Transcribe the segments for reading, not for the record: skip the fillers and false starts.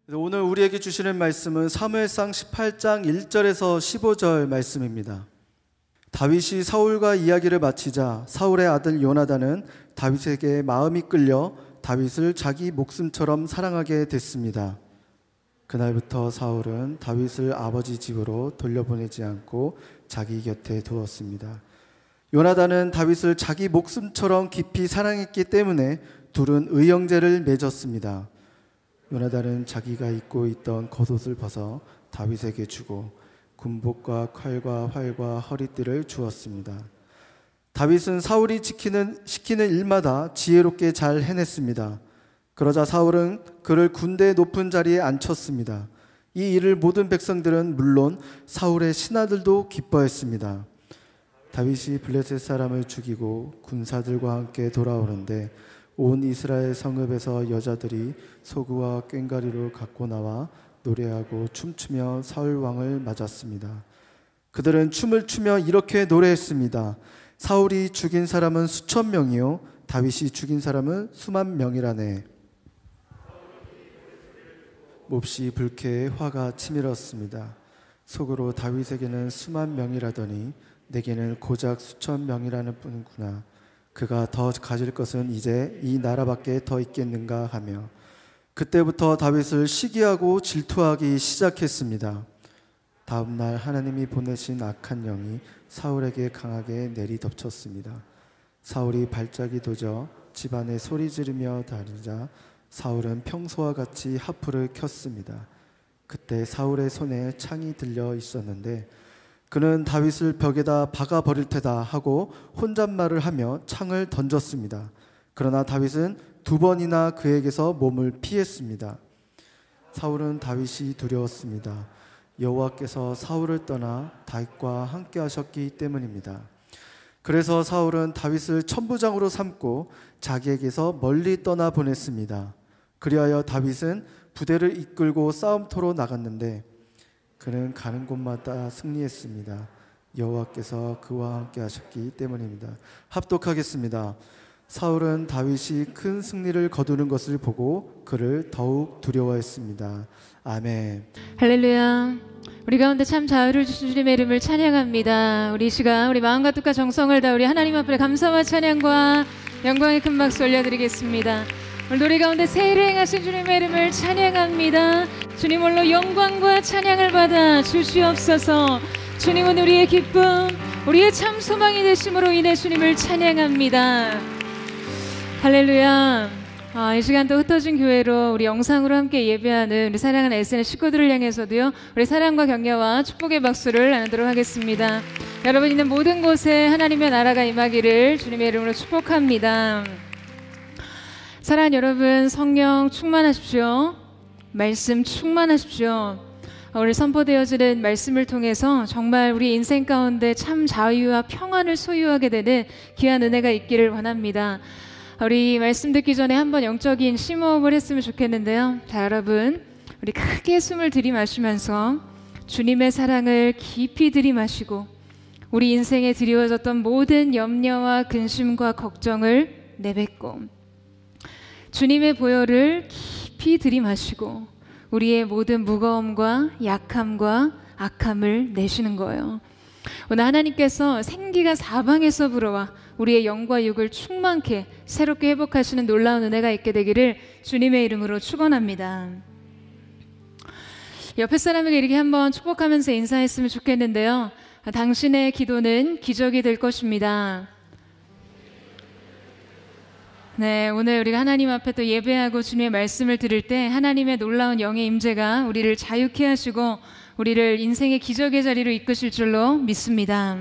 오늘 우리에게 주시는 말씀은 사무엘상 18장 1절에서 15절 말씀입니다. 다윗이 사울과 이야기를 마치자 사울의 아들 요나단은 다윗에게 마음이 끌려 다윗을 자기 목숨처럼 사랑하게 됐습니다. 그날부터 사울은 다윗을 아버지 집으로 돌려보내지 않고 자기 곁에 두었습니다. 요나단은 다윗을 자기 목숨처럼 깊이 사랑했기 때문에 둘은 의형제를 맺었습니다. 요나단은 자기가 입고 있던 겉옷을 벗어 다윗에게 주고 군복과 칼과 활과 허리띠를 주었습니다. 다윗은 사울이 시키는 일마다 지혜롭게 잘 해냈습니다. 그러자 사울은 그를 군대의 높은 자리에 앉혔습니다. 이 일을 모든 백성들은 물론 사울의 신하들도 기뻐했습니다. 다윗이 블레셋 사람을 죽이고 군사들과 함께 돌아오는데 온 이스라엘 성읍에서 여자들이 소구와 꽹과리로 갖고 나와 노래하고 춤추며 사울 왕을 맞았습니다. 그들은 춤을 추며 이렇게 노래했습니다. 사울이 죽인 사람은 수천 명이요 다윗이 죽인 사람은 수만 명이라네. 몹시 불쾌해 화가 치밀었습니다. 속으로 다윗에게는 수만 명이라더니 내게는 고작 수천 명이라는 뿐이구나. 그가 더 가질 것은 이제 이 나라밖에 더 있겠는가 하며 그때부터 다윗을 시기하고 질투하기 시작했습니다. 다음 날 하나님이 보내신 악한 영이 사울에게 강하게 내리덮쳤습니다. 사울이 발작이 도져 집안에 소리 지르며 다니자 사울은 평소와 같이 하프를 켰습니다. 그때 사울의 손에 창이 들려 있었는데 그는 다윗을 벽에다 박아 버릴 테다 하고 혼잣말을 하며 창을 던졌습니다. 그러나 다윗은 두 번이나 그에게서 몸을 피했습니다. 사울은 다윗이 두려웠습니다. 여호와께서 사울을 떠나 다윗과 함께 하셨기 때문입니다. 그래서 사울은 다윗을 천부장으로 삼고 자기에게서 멀리 떠나 보냈습니다. 그리하여 다윗은 부대를 이끌고 싸움터로 나갔는데 그는 가는 곳마다 승리했습니다. 여호와께서 그와 함께 하셨기 때문입니다. 합독하겠습니다. 사울은 다윗이 큰 승리를 거두는 것을 보고 그를 더욱 두려워했습니다. 아멘. 할렐루야. 우리 가운데 참 자유를 주신 주님의 이름을 찬양합니다. 우리 시간 우리 마음과 뜻과 정성을 다 우리 하나님 앞에 감사와 찬양과 영광의 큰 박수 올려드리겠습니다. 오늘 노래 가운데 새 일을 행하신 주님의 이름을 찬양합니다. 주님 홀로 영광과 찬양을 받아 주시옵소서. 주님은 우리의 기쁨, 우리의 참 소망이 되심으로 인해 주님을 찬양합니다. 할렐루야. 이 시간 또 흩어진 교회로 우리 영상으로 함께 예배하는 우리 사랑하는 SNS 식구들을 향해서도요 우리 사랑과 격려와 축복의 박수를 나누도록 하겠습니다. 여러분 있는 모든 곳에 하나님의 나라가 임하기를 주님의 이름으로 축복합니다. 사랑하는 여러분, 성령 충만하십시오. 말씀 충만하십시오. 오늘 선포되어지는 말씀을 통해서 정말 우리 인생 가운데 참 자유와 평안을 소유하게 되는 귀한 은혜가 있기를 원합니다. 우리 말씀 듣기 전에 한번 영적인 심호흡을 했으면 좋겠는데요. 자, 여러분, 우리 크게 숨을 들이마시면서 주님의 사랑을 깊이 들이마시고 우리 인생에 드리워졌던 모든 염려와 근심과 걱정을 내뱉고 주님의 보혈을 깊이 들이마시고 우리의 모든 무거움과 약함과 악함을 내쉬는 거예요. 오늘 하나님께서 생기가 사방에서 불어와 우리의 영과 육을 충만케 새롭게 회복하시는 놀라운 은혜가 있게 되기를 주님의 이름으로 축원합니다. 옆에 사람에게 이렇게 한번 축복하면서 인사했으면 좋겠는데요. 당신의 기도는 기적이 될 것입니다. 네, 오늘 우리가 하나님 앞에 또 예배하고 주님의 말씀을 들을 때 하나님의 놀라운 영의 임재가 우리를 자유케 하시고 우리를 인생의 기적의 자리로 이끄실 줄로 믿습니다.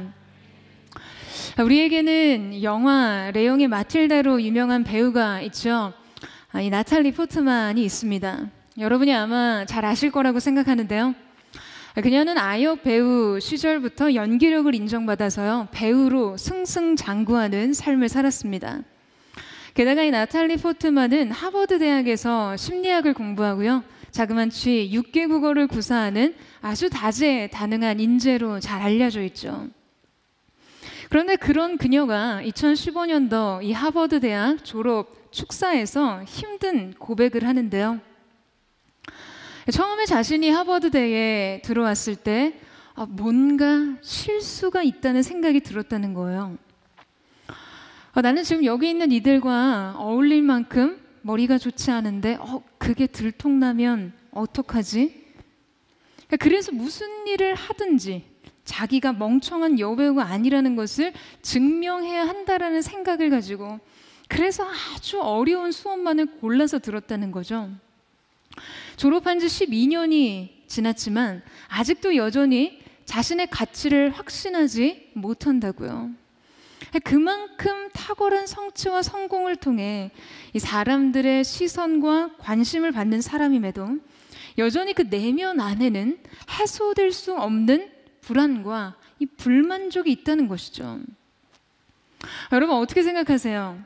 우리에게는 영화 레옹의 마틸다로 유명한 배우가 있죠. 이 나탈리 포트만이 있습니다. 여러분이 아마 잘 아실 거라고 생각하는데요. 그녀는 아역 배우 시절부터 연기력을 인정받아서요 배우로 승승장구하는 삶을 살았습니다. 게다가 이 나탈리 포트만은 하버드 대학에서 심리학을 공부하고요 자그마치 6개 국어를 구사하는 아주 다재다능한 인재로 잘 알려져 있죠. 그런데 그런 그녀가 2015년도 이 하버드 대학 졸업 축사에서 힘든 고백을 하는데요. 처음에 자신이 하버드대에 들어왔을 때 뭔가 실수가 있다는 생각이 들었다는 거예요. 나는 지금 여기 있는 이들과 어울릴 만큼 머리가 좋지 않은데 그게 들통나면 어떡하지? 그래서 무슨 일을 하든지 자기가 멍청한 여배우가 아니라는 것을 증명해야 한다라는 생각을 가지고 그래서 아주 어려운 수업만을 골라서 들었다는 거죠. 졸업한 지 12년이 지났지만 아직도 여전히 자신의 가치를 확신하지 못한다고요. 그만큼 탁월한 성취와 성공을 통해 이 사람들의 시선과 관심을 받는 사람임에도 여전히 그 내면 안에는 해소될 수 없는 불안과 이 불만족이 있다는 것이죠. 여러분 어떻게 생각하세요?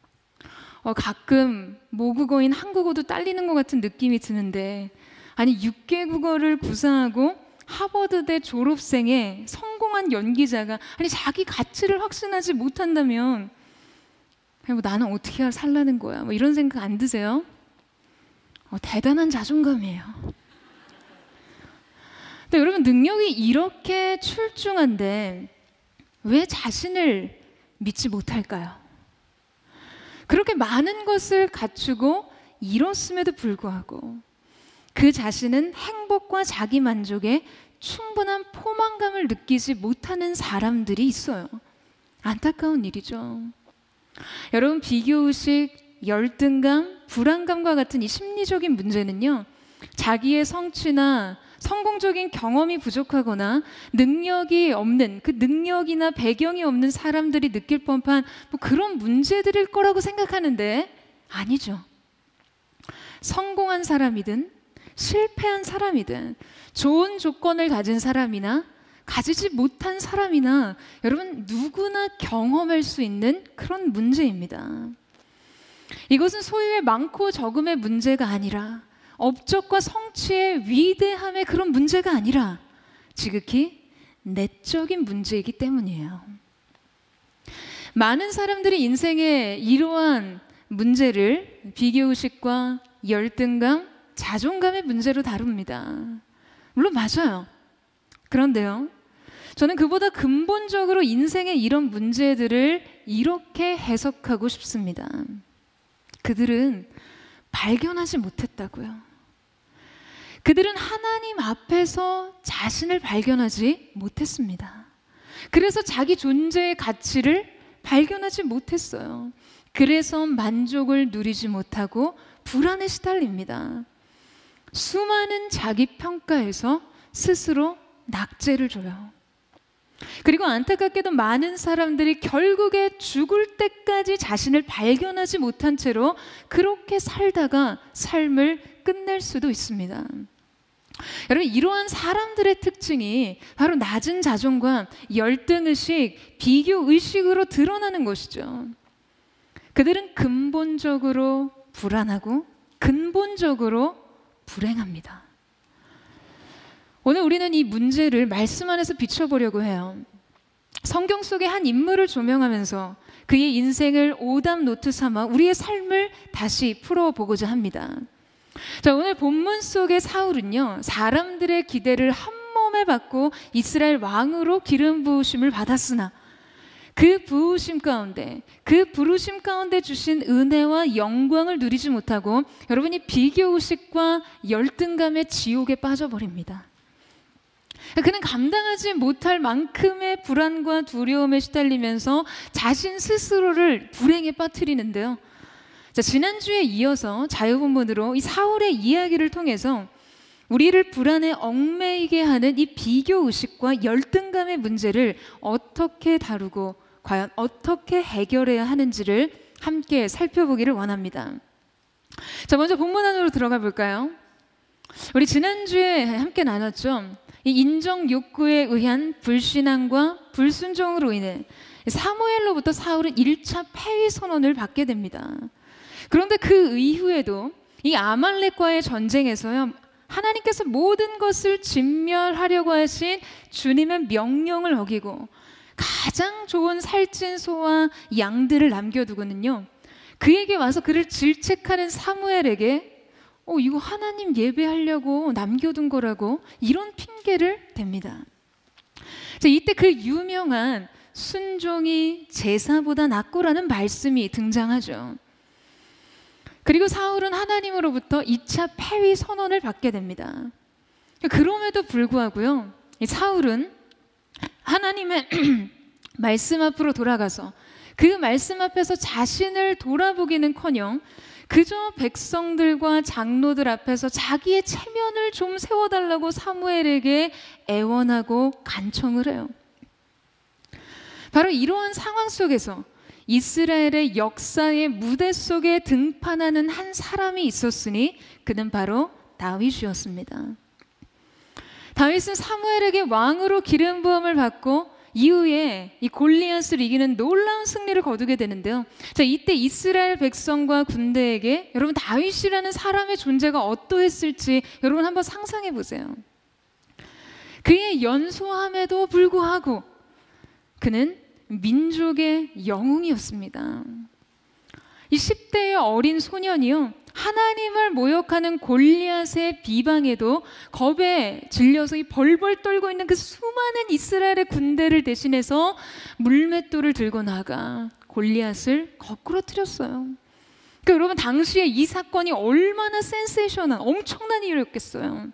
가끔 모국어인 한국어도 딸리는 것 같은 느낌이 드는데 아니 6개 국어를 구사하고 하버드대 졸업생의 성공한 연기자가 아니 자기 가치를 확신하지 못한다면 나는 어떻게 살라는 거야? 이런 생각 안 드세요? 대단한 자존감이에요. 근데 여러분 능력이 이렇게 출중한데 왜 자신을 믿지 못할까요? 그렇게 많은 것을 갖추고 이뤘음에도 불구하고 그 자신은 행복과 자기 만족에 충분한 포만감을 느끼지 못하는 사람들이 있어요. 안타까운 일이죠. 여러분 비교의식, 열등감, 불안감과 같은 이 심리적인 문제는요, 자기의 성취나 성공적인 경험이 부족하거나 능력이 없는 그 능력이나 배경이 없는 사람들이 느낄 법한 그런 문제들일 거라고 생각하는데 아니죠. 성공한 사람이든 실패한 사람이든 좋은 조건을 가진 사람이나 가지지 못한 사람이나 여러분 누구나 경험할 수 있는 그런 문제입니다. 이것은 소유의 많고 적음의 문제가 아니라 업적과 성취의 위대함의 그런 문제가 아니라 지극히 내적인 문제이기 때문이에요. 많은 사람들이 인생의 이러한 문제를 비교의식과 열등감, 자존감의 문제로 다룹니다. 물론 맞아요. 그런데요, 저는 그보다 근본적으로 인생의 이런 문제들을 이렇게 해석하고 싶습니다. 그들은 발견하지 못했다고요. 그들은 하나님 앞에서 자신을 발견하지 못했습니다. 그래서 자기 존재의 가치를 발견하지 못했어요. 그래서 만족을 누리지 못하고 불안에 시달립니다. 수많은 자기 평가에서 스스로 낙제를 줘요. 그리고 안타깝게도 많은 사람들이 결국에 죽을 때까지 자신을 발견하지 못한 채로 그렇게 살다가 삶을 끝낼 수도 있습니다. 여러분 이러한 사람들의 특징이 바로 낮은 자존감, 열등의식, 비교의식으로 드러나는 것이죠. 그들은 근본적으로 불안하고 근본적으로 불행합니다. 오늘 우리는 이 문제를 말씀 안에서 비춰보려고 해요. 성경 속의 한 인물을 조명하면서 그의 인생을 오답 노트 삼아 우리의 삶을 다시 풀어보고자 합니다. 자, 오늘 본문 속의 사울은요, 사람들의 기대를 한 몸에 받고 이스라엘 왕으로 기름 부으심을 받았으나 그 부으심 가운데, 그 부르심 가운데 주신 은혜와 영광을 누리지 못하고 여러분이 비교의식과 열등감의 지옥에 빠져버립니다. 그는 감당하지 못할 만큼의 불안과 두려움에 시달리면서 자신 스스로를 불행에 빠뜨리는데요. 자, 지난주에 이어서 자유본문으로 이 사울의 이야기를 통해서 우리를 불안에 얽매이게 하는 이 비교의식과 열등감의 문제를 어떻게 다루고 과연 어떻게 해결해야 하는지를 함께 살펴보기를 원합니다. 자, 먼저 본문 안으로 들어가 볼까요? 우리 지난주에 함께 나눴죠. 이 인정 욕구에 의한 불신앙과 불순종으로 인해 사무엘로부터 사울은 1차 패위 선언을 받게 됩니다. 그런데 그 이후에도 이 아말렉과의 전쟁에서요, 하나님께서 모든 것을 진멸하려고 하신 주님의 명령을 어기고 가장 좋은 살찐 소와 양들을 남겨두고는요, 그에게 와서 그를 질책하는 사무엘에게 이거 하나님 예배하려고 남겨둔 거라고 이런 핑계를 댑니다. 자, 이때 그 유명한 순종이 제사보다 낫고라는 말씀이 등장하죠. 그리고 사울은 하나님으로부터 2차 패위 선언을 받게 됩니다. 그럼에도 불구하고요, 사울은 하나님의 말씀 앞으로 돌아가서 그 말씀 앞에서 자신을 돌아보기는커녕 그저 백성들과 장로들 앞에서 자기의 체면을 좀 세워달라고 사무엘에게 애원하고 간청을 해요. 바로 이러한 상황 속에서 이스라엘의 역사의 무대 속에 등판하는 한 사람이 있었으니 그는 바로 다윗이었습니다. 다윗은 사무엘에게 왕으로 기름 부음을 받고 이후에 이 골리앗을 이기는 놀라운 승리를 거두게 되는데요. 자, 이때 이스라엘 백성과 군대에게 여러분 다윗이라는 사람의 존재가 어떠했을지 여러분 한번 상상해 보세요. 그의 연소함에도 불구하고 그는 민족의 영웅이었습니다. 이 10대의 어린 소년이요, 하나님을 모욕하는 골리앗의 비방에도 겁에 질려서 이 벌벌 떨고 있는 그 수많은 이스라엘의 군대를 대신해서 물맷돌을 들고 나가 골리앗을 거꾸로뜨렸어요. 그러니까 여러분 당시에 이 사건이 얼마나 센세이션한 엄청난 일이었겠어요.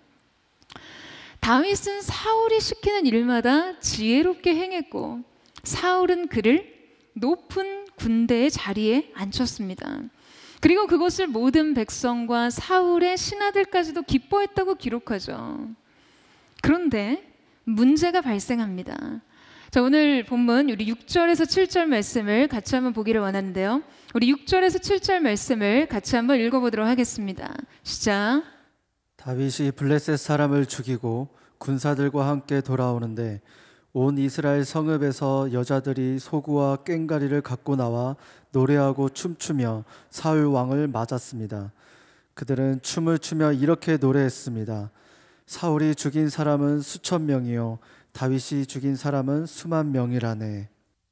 다윗은 사울이 시키는 일마다 지혜롭게 행했고 사울은 그를 높은 군대의 자리에 앉혔습니다. 그리고 그것을 모든 백성과 사울의 신하들까지도 기뻐했다고 기록하죠. 그런데 문제가 발생합니다. 자, 오늘 본문 우리 6절에서 7절 말씀을 같이 한번 보기를 원하는데요. 우리 6절에서 7절 말씀을 같이 한번 읽어보도록 하겠습니다. 시작. 다윗이 블레셋 사람을 죽이고 군사들과 함께 돌아오는데 온 이스라엘 성읍에서 여자들이 소구와 꽹과리를 갖고 나와 노래하고 춤추며 사울 왕을 맞았습니다. 그들은 춤을 추며 이렇게 노래했습니다. 사울이 죽인 사람은 수천 명이요 다윗이 죽인 사람은 수만 명이라네.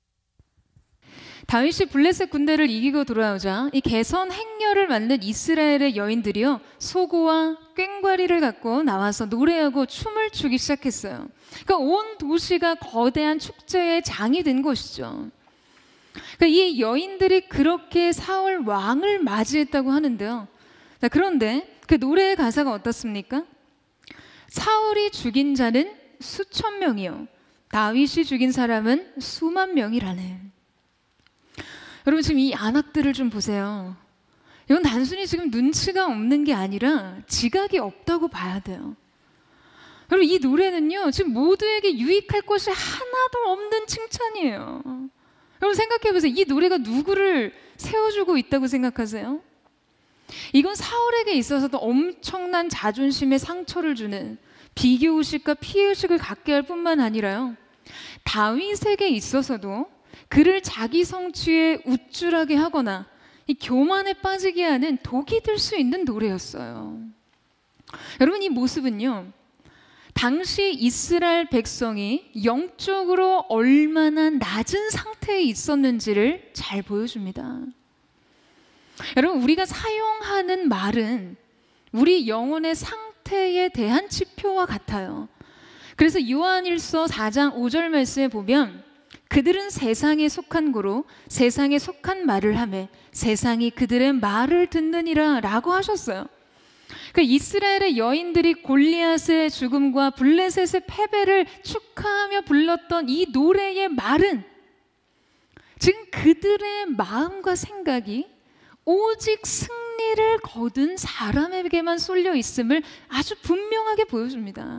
다윗이 블레셋 군대를 이기고 돌아오자 이 개선 행렬을 맡는 이스라엘의 여인들이요 소고와 꽹과리를 갖고 나와서 노래하고 춤을 추기 시작했어요. 그러니까 온 도시가 거대한 축제의 장이 된 것이죠. 그러니까 이 여인들이 그렇게 사울 왕을 맞이했다고 하는데요. 자, 그런데 그 노래의 가사가 어떻습니까? 사울이 죽인 자는 수천 명이요 다윗이 죽인 사람은 수만 명이라네. 여러분 지금 이 안악들을 좀 보세요. 이건 단순히 지금 눈치가 없는 게 아니라 지각이 없다고 봐야 돼요. 여러분 이 노래는요 지금 모두에게 유익할 것이 하나도 없는 칭찬이에요. 여러분 생각해 보세요. 이 노래가 누구를 세워주고 있다고 생각하세요? 이건 사울에게 있어서도 엄청난 자존심에 상처를 주는 비교의식과 피해의식을 갖게 할 뿐만 아니라요 다윗에게 있어서도 그를 자기 성취에 우쭐하게 하거나 이 교만에 빠지게 하는 독이 될 수 있는 노래였어요. 여러분 이 모습은요 당시 이스라엘 백성이 영적으로 얼마나 낮은 상태에 있었는지를 잘 보여줍니다. 여러분 우리가 사용하는 말은 우리 영혼의 상태에 대한 지표와 같아요. 그래서 요한일서 4장 5절 말씀에 보면 그들은 세상에 속한 고로 세상에 속한 말을 하매 세상이 그들의 말을 듣느니라 라고 하셨어요. 그 이스라엘의 여인들이 골리앗의 죽음과 블레셋의 패배를 축하하며 불렀던 이 노래의 말은 지금 그들의 마음과 생각이 오직 승리를 거둔 사람에게만 쏠려 있음을 아주 분명하게 보여줍니다.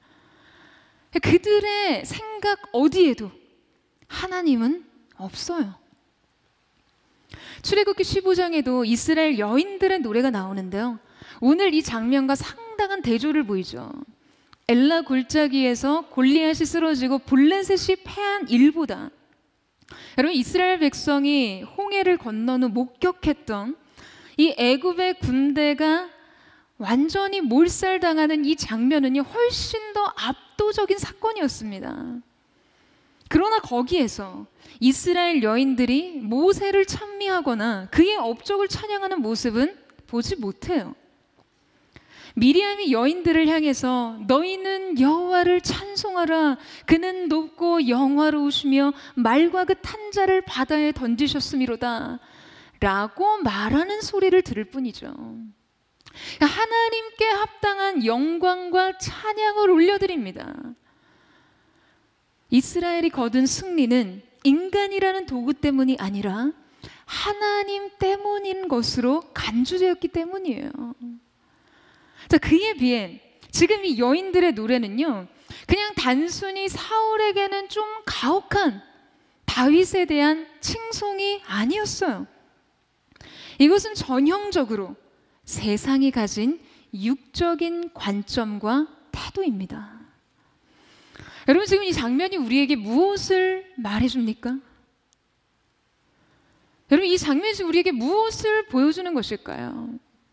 그들의 생각 어디에도 하나님은 없어요. 출애굽기 15장에도 이스라엘 여인들의 노래가 나오는데요. 오늘 이 장면과 상당한 대조를 보이죠. 엘라 골짜기에서 골리앗이 쓰러지고 블레셋이 패한 일보다 여러분 이스라엘 백성이 홍해를 건넌 후 목격했던 이 애굽의 군대가 완전히 몰살당하는 이 장면은요 훨씬 더 압도적인 사건이었습니다. 그러나 거기에서 이스라엘 여인들이 모세를 찬미하거나 그의 업적을 찬양하는 모습은 보지 못해요. 미리암이 여인들을 향해서 너희는 여호와를 찬송하라. 그는 높고 영화로우시며 말과 그 탄자를 바다에 던지셨음이로다 라고 말하는 소리를 들을 뿐이죠. 하나님께 합당한 영광과 찬양을 올려드립니다. 이스라엘이 거둔 승리는 인간이라는 도구 때문이 아니라 하나님 때문인 것으로 간주되었기 때문이에요. 자, 그에 비해 지금 이 여인들의 노래는요, 그냥 단순히 사울에게는 좀 가혹한 다윗에 대한 칭송이 아니었어요. 이것은 전형적으로 세상이 가진 육적인 관점과 태도입니다. 여러분, 지금 이 장면이 우리에게 무엇을 말해줍니까? 여러분, 이 장면이 우리에게 무엇을 보여주는 것일까요?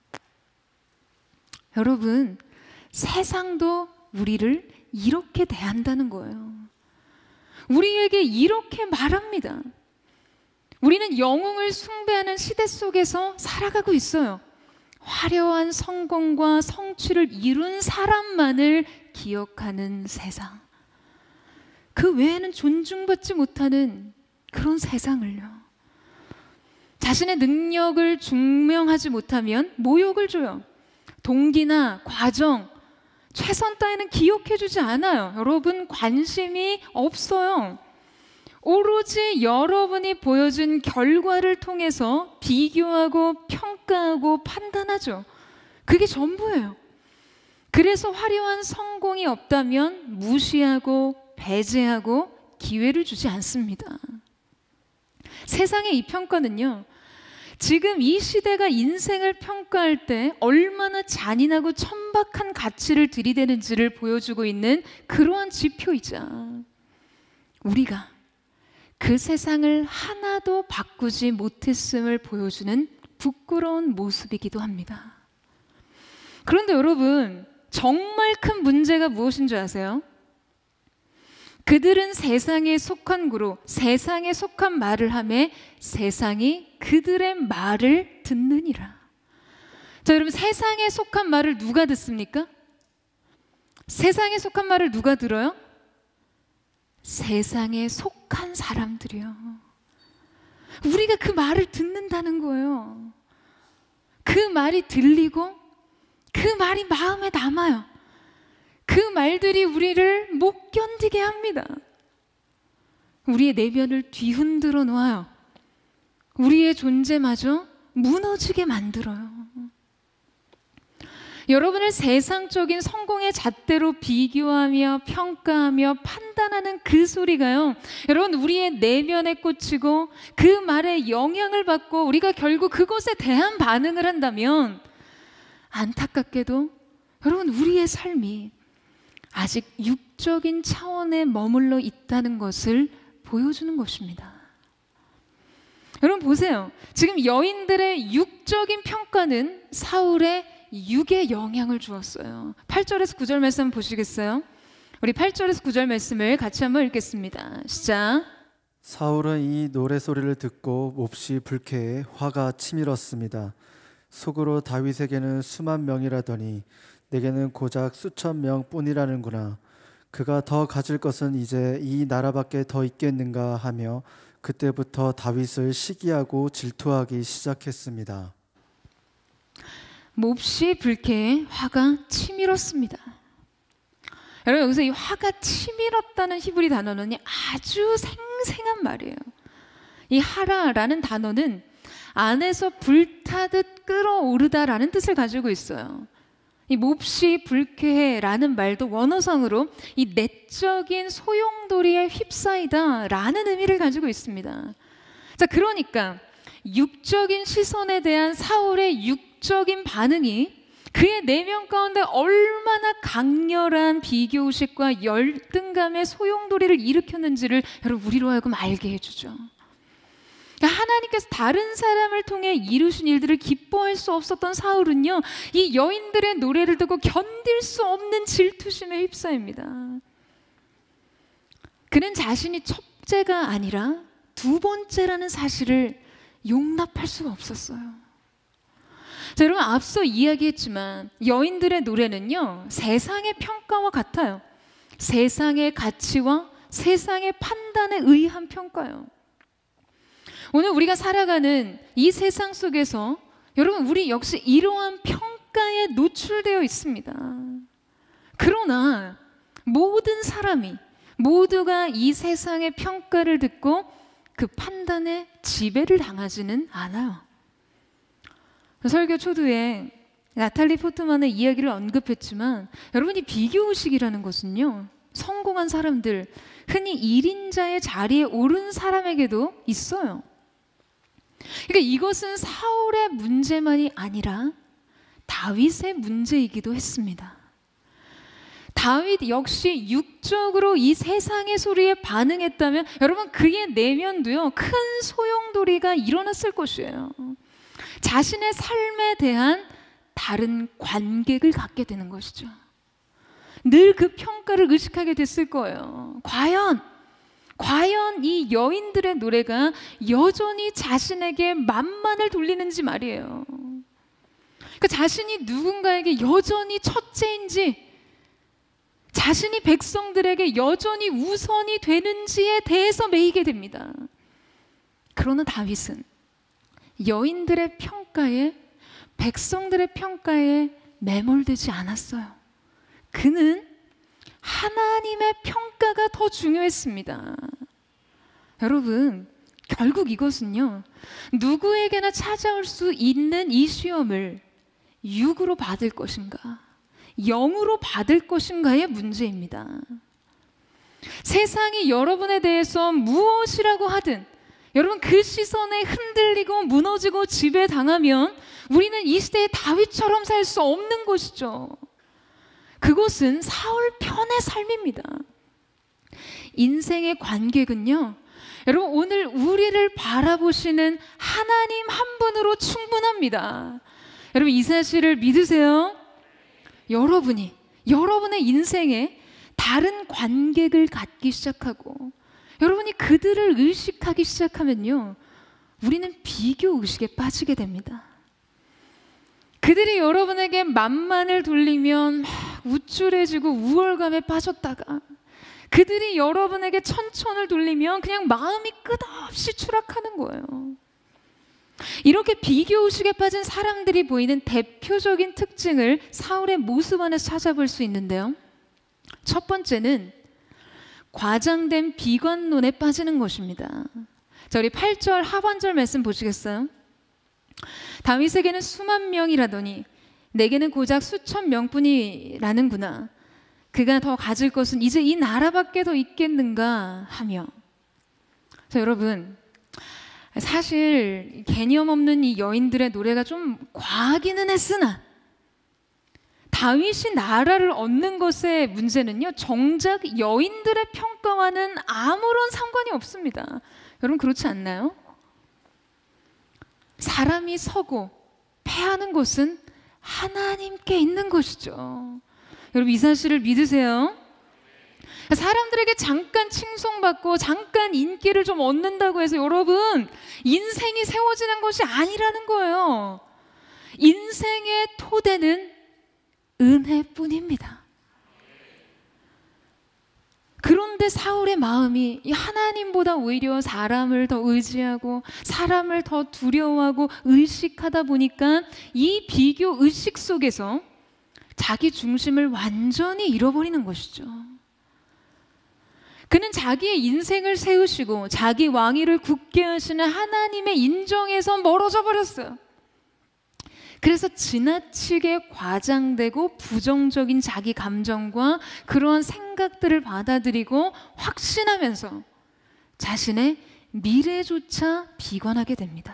여러분, 세상도 우리를 이렇게 대한다는 거예요. 우리에게 이렇게 말합니다. 우리는 영웅을 숭배하는 시대 속에서 살아가고 있어요. 화려한 성공과 성취를 이룬 사람만을 기억하는 세상. 그 외에는 존중받지 못하는 그런 세상을요. 자신의 능력을 증명하지 못하면 모욕을 줘요. 동기나 과정, 최선 따위는 기억해주지 않아요. 여러분, 관심이 없어요. 오로지 여러분이 보여준 결과를 통해서 비교하고 평가하고 판단하죠. 그게 전부예요. 그래서 화려한 성공이 없다면 무시하고 배제하고 기회를 주지 않습니다. 세상의 이 평가는요, 지금 이 시대가 인생을 평가할 때 얼마나 잔인하고 천박한 가치를 들이대는지를 보여주고 있는 그러한 지표이자, 우리가 그 세상을 하나도 바꾸지 못했음을 보여주는 부끄러운 모습이기도 합니다. 그런데 여러분, 정말 큰 문제가 무엇인 줄 아세요? 그들은 세상에 속한 구로 세상에 속한 말을 하매 세상이 그들의 말을 듣느니라. 자, 여러분, 세상에 속한 말을 누가 듣습니까? 세상에 속한 말을 누가 들어요? 세상에 속한 사람들이요. 우리가 그 말을 듣는다는 거예요. 그 말이 들리고 그 말이 마음에 남아요. 그 말들이 우리를 못 견디게 합니다. 우리의 내면을 뒤흔들어 놓아요. 우리의 존재마저 무너지게 만들어요. 여러분을 세상적인 성공의 잣대로 비교하며 평가하며 판단하는 그 소리가요, 여러분, 우리의 내면에 꽂히고 그 말에 영향을 받고 우리가 결국 그것에 대한 반응을 한다면 안타깝게도 여러분, 우리의 삶이 아직 육적인 차원에 머물러 있다는 것을 보여주는 것입니다. 여러분 보세요. 지금 여인들의 육적인 평가는 사울의 육에 영향을 주었어요. 8절에서 9절 말씀 한번 보시겠어요? 우리 8절에서 9절 말씀을 같이 한번 읽겠습니다. 시작. 사울은 이 노래소리를 듣고 몹시 불쾌해 화가 치밀었습니다. 속으로 다윗에게는 수만 명이라더니 내게는 고작 수천 명뿐이라는구나. 그가 더 가질 것은 이제 이 나라밖에 더 있겠는가 하며 그때부터 다윗을 시기하고 질투하기 시작했습니다. 몹시 불쾌해 화가 치밀었습니다. 여러분, 여기서 이 화가 치밀었다는 히브리 단어는 아주 생생한 말이에요. 이 하라라는 단어는 안에서 불타듯 끓어오르다라는 뜻을 가지고 있어요. 이 몹시 불쾌해라는 말도 원어상으로 이 내적인 소용돌이에 휩싸이다라는 의미를 가지고 있습니다. 자, 그러니까 육적인 시선에 대한 사울의 육적인 반응이 그의 내면 가운데 얼마나 강렬한 비교의식과 열등감의 소용돌이를 일으켰는지를 여러분, 우리로 하여금 알게 해주죠. 하나님께서 다른 사람을 통해 이루신 일들을 기뻐할 수 없었던 사울은요, 이 여인들의 노래를 듣고 견딜 수 없는 질투심에 휩싸입니다. 그는 자신이 첫째가 아니라 두 번째라는 사실을 용납할 수가 없었어요. 자, 여러분 앞서 이야기했지만 여인들의 노래는요, 세상의 평가와 같아요. 세상의 가치와 세상의 판단에 의한 평가요. 오늘 우리가 살아가는 이 세상 속에서 여러분 우리 역시 이러한 평가에 노출되어 있습니다. 그러나 모든 사람이 모두가 이 세상의 평가를 듣고 그 판단에 지배를 당하지는 않아요. 설교 초두에 나탈리 포트만의 이야기를 언급했지만 여러분이 비교의식이라는 것은요, 성공한 사람들, 흔히 1인자의 자리에 오른 사람에게도 있어요. 그러니까 이것은 사울의 문제만이 아니라 다윗의 문제이기도 했습니다. 다윗 역시 육적으로 이 세상의 소리에 반응했다면 여러분 그의 내면도요, 큰 소용돌이가 일어났을 것이에요. 자신의 삶에 대한 다른 관객을 갖게 되는 것이죠. 늘 그 평가를 의식하게 됐을 거예요. 과연 이 여인들의 노래가 여전히 자신에게 만만을 돌리는지 말이에요. 그러니까 자신이 누군가에게 여전히 첫째인지, 자신이 백성들에게 여전히 우선이 되는지에 대해서 매이게 됩니다. 그러나 다윗은 여인들의 평가에, 백성들의 평가에 매몰되지 않았어요. 그는 하나님의 평가가 더 중요했습니다. 여러분, 결국 이것은요, 누구에게나 찾아올 수 있는 이 시험을 육으로 받을 것인가, 영으로 받을 것인가의 문제입니다. 세상이 여러분에 대해서 무엇이라고 하든 여러분 그 시선에 흔들리고 무너지고 지배당하면 우리는 이 시대의 다윗처럼 살 수 없는 것이죠. 그것은 사울 편의 삶입니다. 인생의 관객은요, 여러분 오늘 우리를 바라보시는 하나님 한 분으로 충분합니다. 여러분 이 사실을 믿으세요? 여러분이 여러분의 인생에 다른 관객을 갖기 시작하고 여러분이 그들을 의식하기 시작하면요, 우리는 비교 의식에 빠지게 됩니다. 그들이 여러분에게 만만을 돌리면 우쭐해지고 우월감에 빠졌다가, 그들이 여러분에게 천천을 돌리면 그냥 마음이 끝없이 추락하는 거예요. 이렇게 비교의식에 빠진 사람들이 보이는 대표적인 특징을 사울의 모습 안에서 찾아볼 수 있는데요, 첫 번째는 과장된 비관론에 빠지는 것입니다. 자, 우리 8절 하반절 말씀 보시겠어요? 다윗에게는 수만 명이라더니 내게는 고작 수천 명뿐이라는구나. 그가 더 가질 것은 이제 이 나라밖에 더 있겠는가 하며. 자, 여러분, 사실 개념 없는 이 여인들의 노래가 좀 과하기는 했으나 다윗이 나라를 얻는 것의 문제는요, 정작 여인들의 평가와는 아무런 상관이 없습니다. 여러분 그렇지 않나요? 사람이 서고 패하는 것은 하나님께 있는 것이죠. 여러분 이 사실을 믿으세요? 사람들에게 잠깐 칭송받고 잠깐 인기를 좀 얻는다고 해서 여러분 인생이 세워지는 것이 아니라는 거예요. 인생의 토대는 은혜뿐입니다. 그런데 사울의 마음이 하나님보다 오히려 사람을 더 의지하고 사람을 더 두려워하고 의식하다 보니까 이 비교 의식 속에서 자기 중심을 완전히 잃어버리는 것이죠. 그는 자기의 인생을 세우시고 자기 왕위를 굳게 하시는 하나님의 인정에서 멀어져 버렸어요. 그래서 지나치게 과장되고 부정적인 자기 감정과 그러한 생각들을 받아들이고 확신하면서 자신의 미래조차 비관하게 됩니다.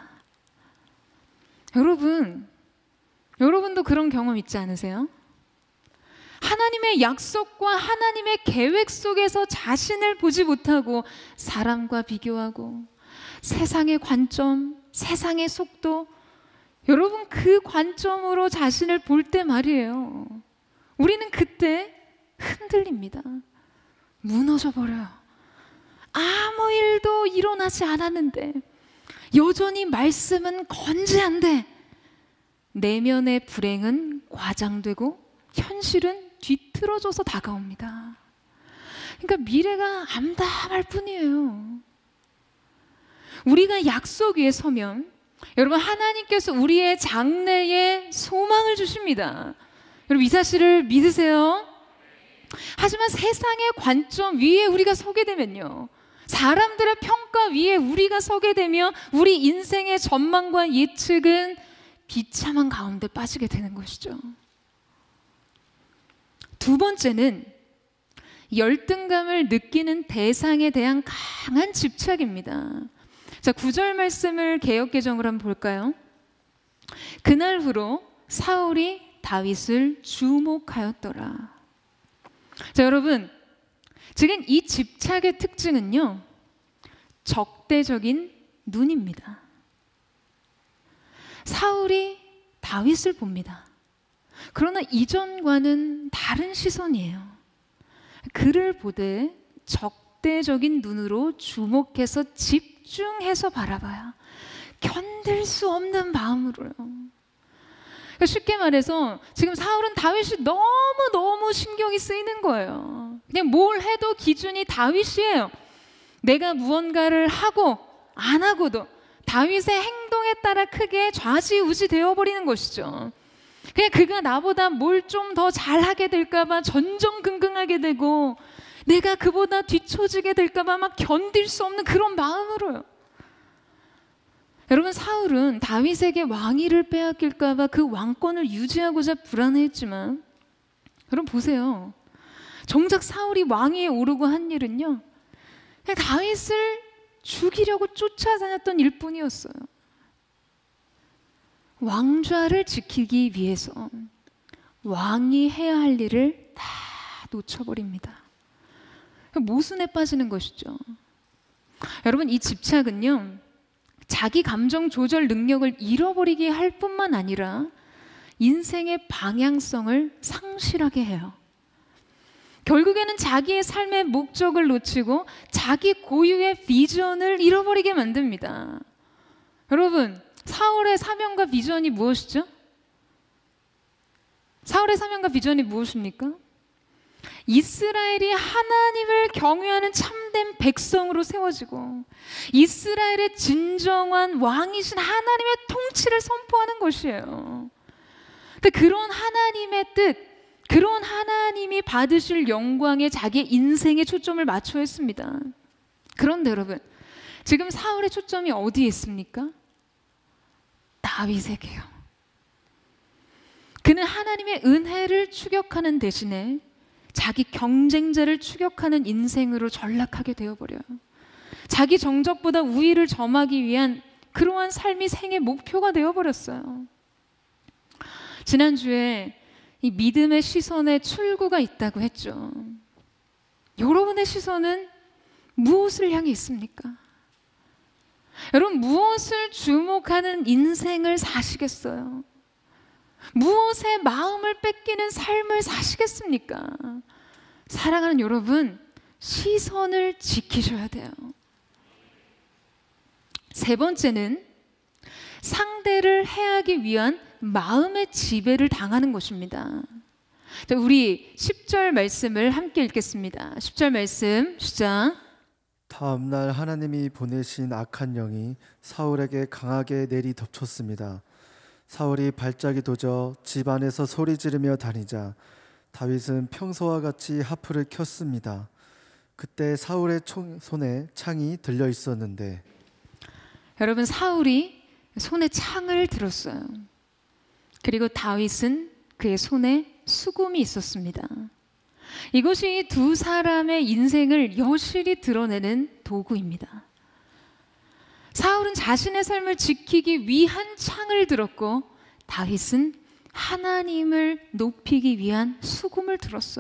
여러분도 그런 경험 있지 않으세요? 하나님의 약속과 하나님의 계획 속에서 자신을 보지 못하고 사람과 비교하고 세상의 관점, 세상의 속도, 여러분 그 관점으로 자신을 볼 때 말이에요, 우리는 그때 흔들립니다. 무너져 버려요. 아무 일도 일어나지 않았는데 여전히 말씀은 건재한데 내면의 불행은 과장되고 현실은 뒤틀어져서 다가옵니다. 그러니까 미래가 암담할 뿐이에요. 우리가 약속 위에 서면 여러분, 하나님께서 우리의 장래에 소망을 주십니다. 여러분, 이 사실을 믿으세요? 하지만 세상의 관점 위에 우리가 서게 되면요, 사람들의 평가 위에 우리가 서게 되면 우리 인생의 전망과 예측은 비참한 가운데 빠지게 되는 것이죠. 두 번째는 열등감을 느끼는 대상에 대한 강한 집착입니다. 자, 9절 말씀을 개역개정으로 한번 볼까요? 그날 후로 사울이 다윗을 주목하였더라. 자, 여러분, 지금 이 집착의 특징은요, 적대적인 눈입니다. 사울이 다윗을 봅니다. 그러나 이전과는 다른 시선이에요. 그를 보되 적대적인 눈으로 주목해서 집중해서 바라봐야 견딜 수 없는 마음으로요. 쉽게 말해서 지금 사울은 다윗이 너무너무 신경이 쓰이는 거예요. 그냥 뭘 해도 기준이 다윗이에요. 내가 무언가를 하고 안 하고도 다윗의 행동에 따라 크게 좌지우지 되어버리는 것이죠. 그냥 그가 나보다 뭘 좀 더 잘하게 될까봐 전전긍긍하게 되고 내가 그보다 뒤처지게 될까봐 막 견딜 수 없는 그런 마음으로요. 여러분, 사울은 다윗에게 왕위를 빼앗길까봐 그 왕권을 유지하고자 불안해했지만, 여러분 보세요. 정작 사울이 왕위에 오르고 한 일은요, 그냥 다윗을 죽이려고 쫓아다녔던 일뿐이었어요. 왕좌를 지키기 위해서 왕이 해야 할 일을 다 놓쳐버립니다. 모순에 빠지는 것이죠. 여러분, 이 집착은요, 자기 감정 조절 능력을 잃어버리게 할 뿐만 아니라 인생의 방향성을 상실하게 해요. 결국에는 자기의 삶의 목적을 놓치고 자기 고유의 비전을 잃어버리게 만듭니다. 여러분, 사울의 사명과 비전이 무엇이죠? 사울의 사명과 비전이 무엇입니까? 이스라엘이 하나님을 경외하는 참된 백성으로 세워지고 이스라엘의 진정한 왕이신 하나님의 통치를 선포하는 것이에요. 근데 그런 하나님의 뜻, 그런 하나님이 받으실 영광에 자기의 인생에 초점을 맞춰 했습니다. 그런데 여러분, 지금 사울의 초점이 어디에 있습니까? 다윗에게요. 그는 하나님의 은혜를 추격하는 대신에 자기 경쟁자를 추격하는 인생으로 전락하게 되어버려요. 자기 정적보다 우위를 점하기 위한 그러한 삶이 생의 목표가 되어버렸어요. 지난주에 이 믿음의 시선에 출구가 있다고 했죠. 여러분의 시선은 무엇을 향해 있습니까? 여러분, 무엇을 주목하는 인생을 사시겠어요? 무엇에 마음을 뺏기는 삶을 사시겠습니까? 사랑하는 여러분, 시선을 지키셔야 돼요. 세 번째는 상대를 해하기 위한 마음의 지배를 당하는 것입니다. 자, 우리 10절 말씀을 함께 읽겠습니다. 10절 말씀 시작. 다음 날 하나님이 보내신 악한 영이 사울에게 강하게 내리덮쳤습니다. 사울이 발작이 도져 집 안에서 소리 지르며 다니자 다윗은 평소와 같이 하프를 켰습니다. 그때 사울의 손에 창이 들려 있었는데, 여러분, 사울이 손에 창을 들었어요. 그리고 다윗은 그의 손에 수금이 있었습니다. 이것이 두 사람의 인생을 여실히 드러내는 도구입니다. 사울은 자신의 삶을 지키기 위한 창을 들었고 다윗은 하나님을 높이기 위한 수금을 들었어요.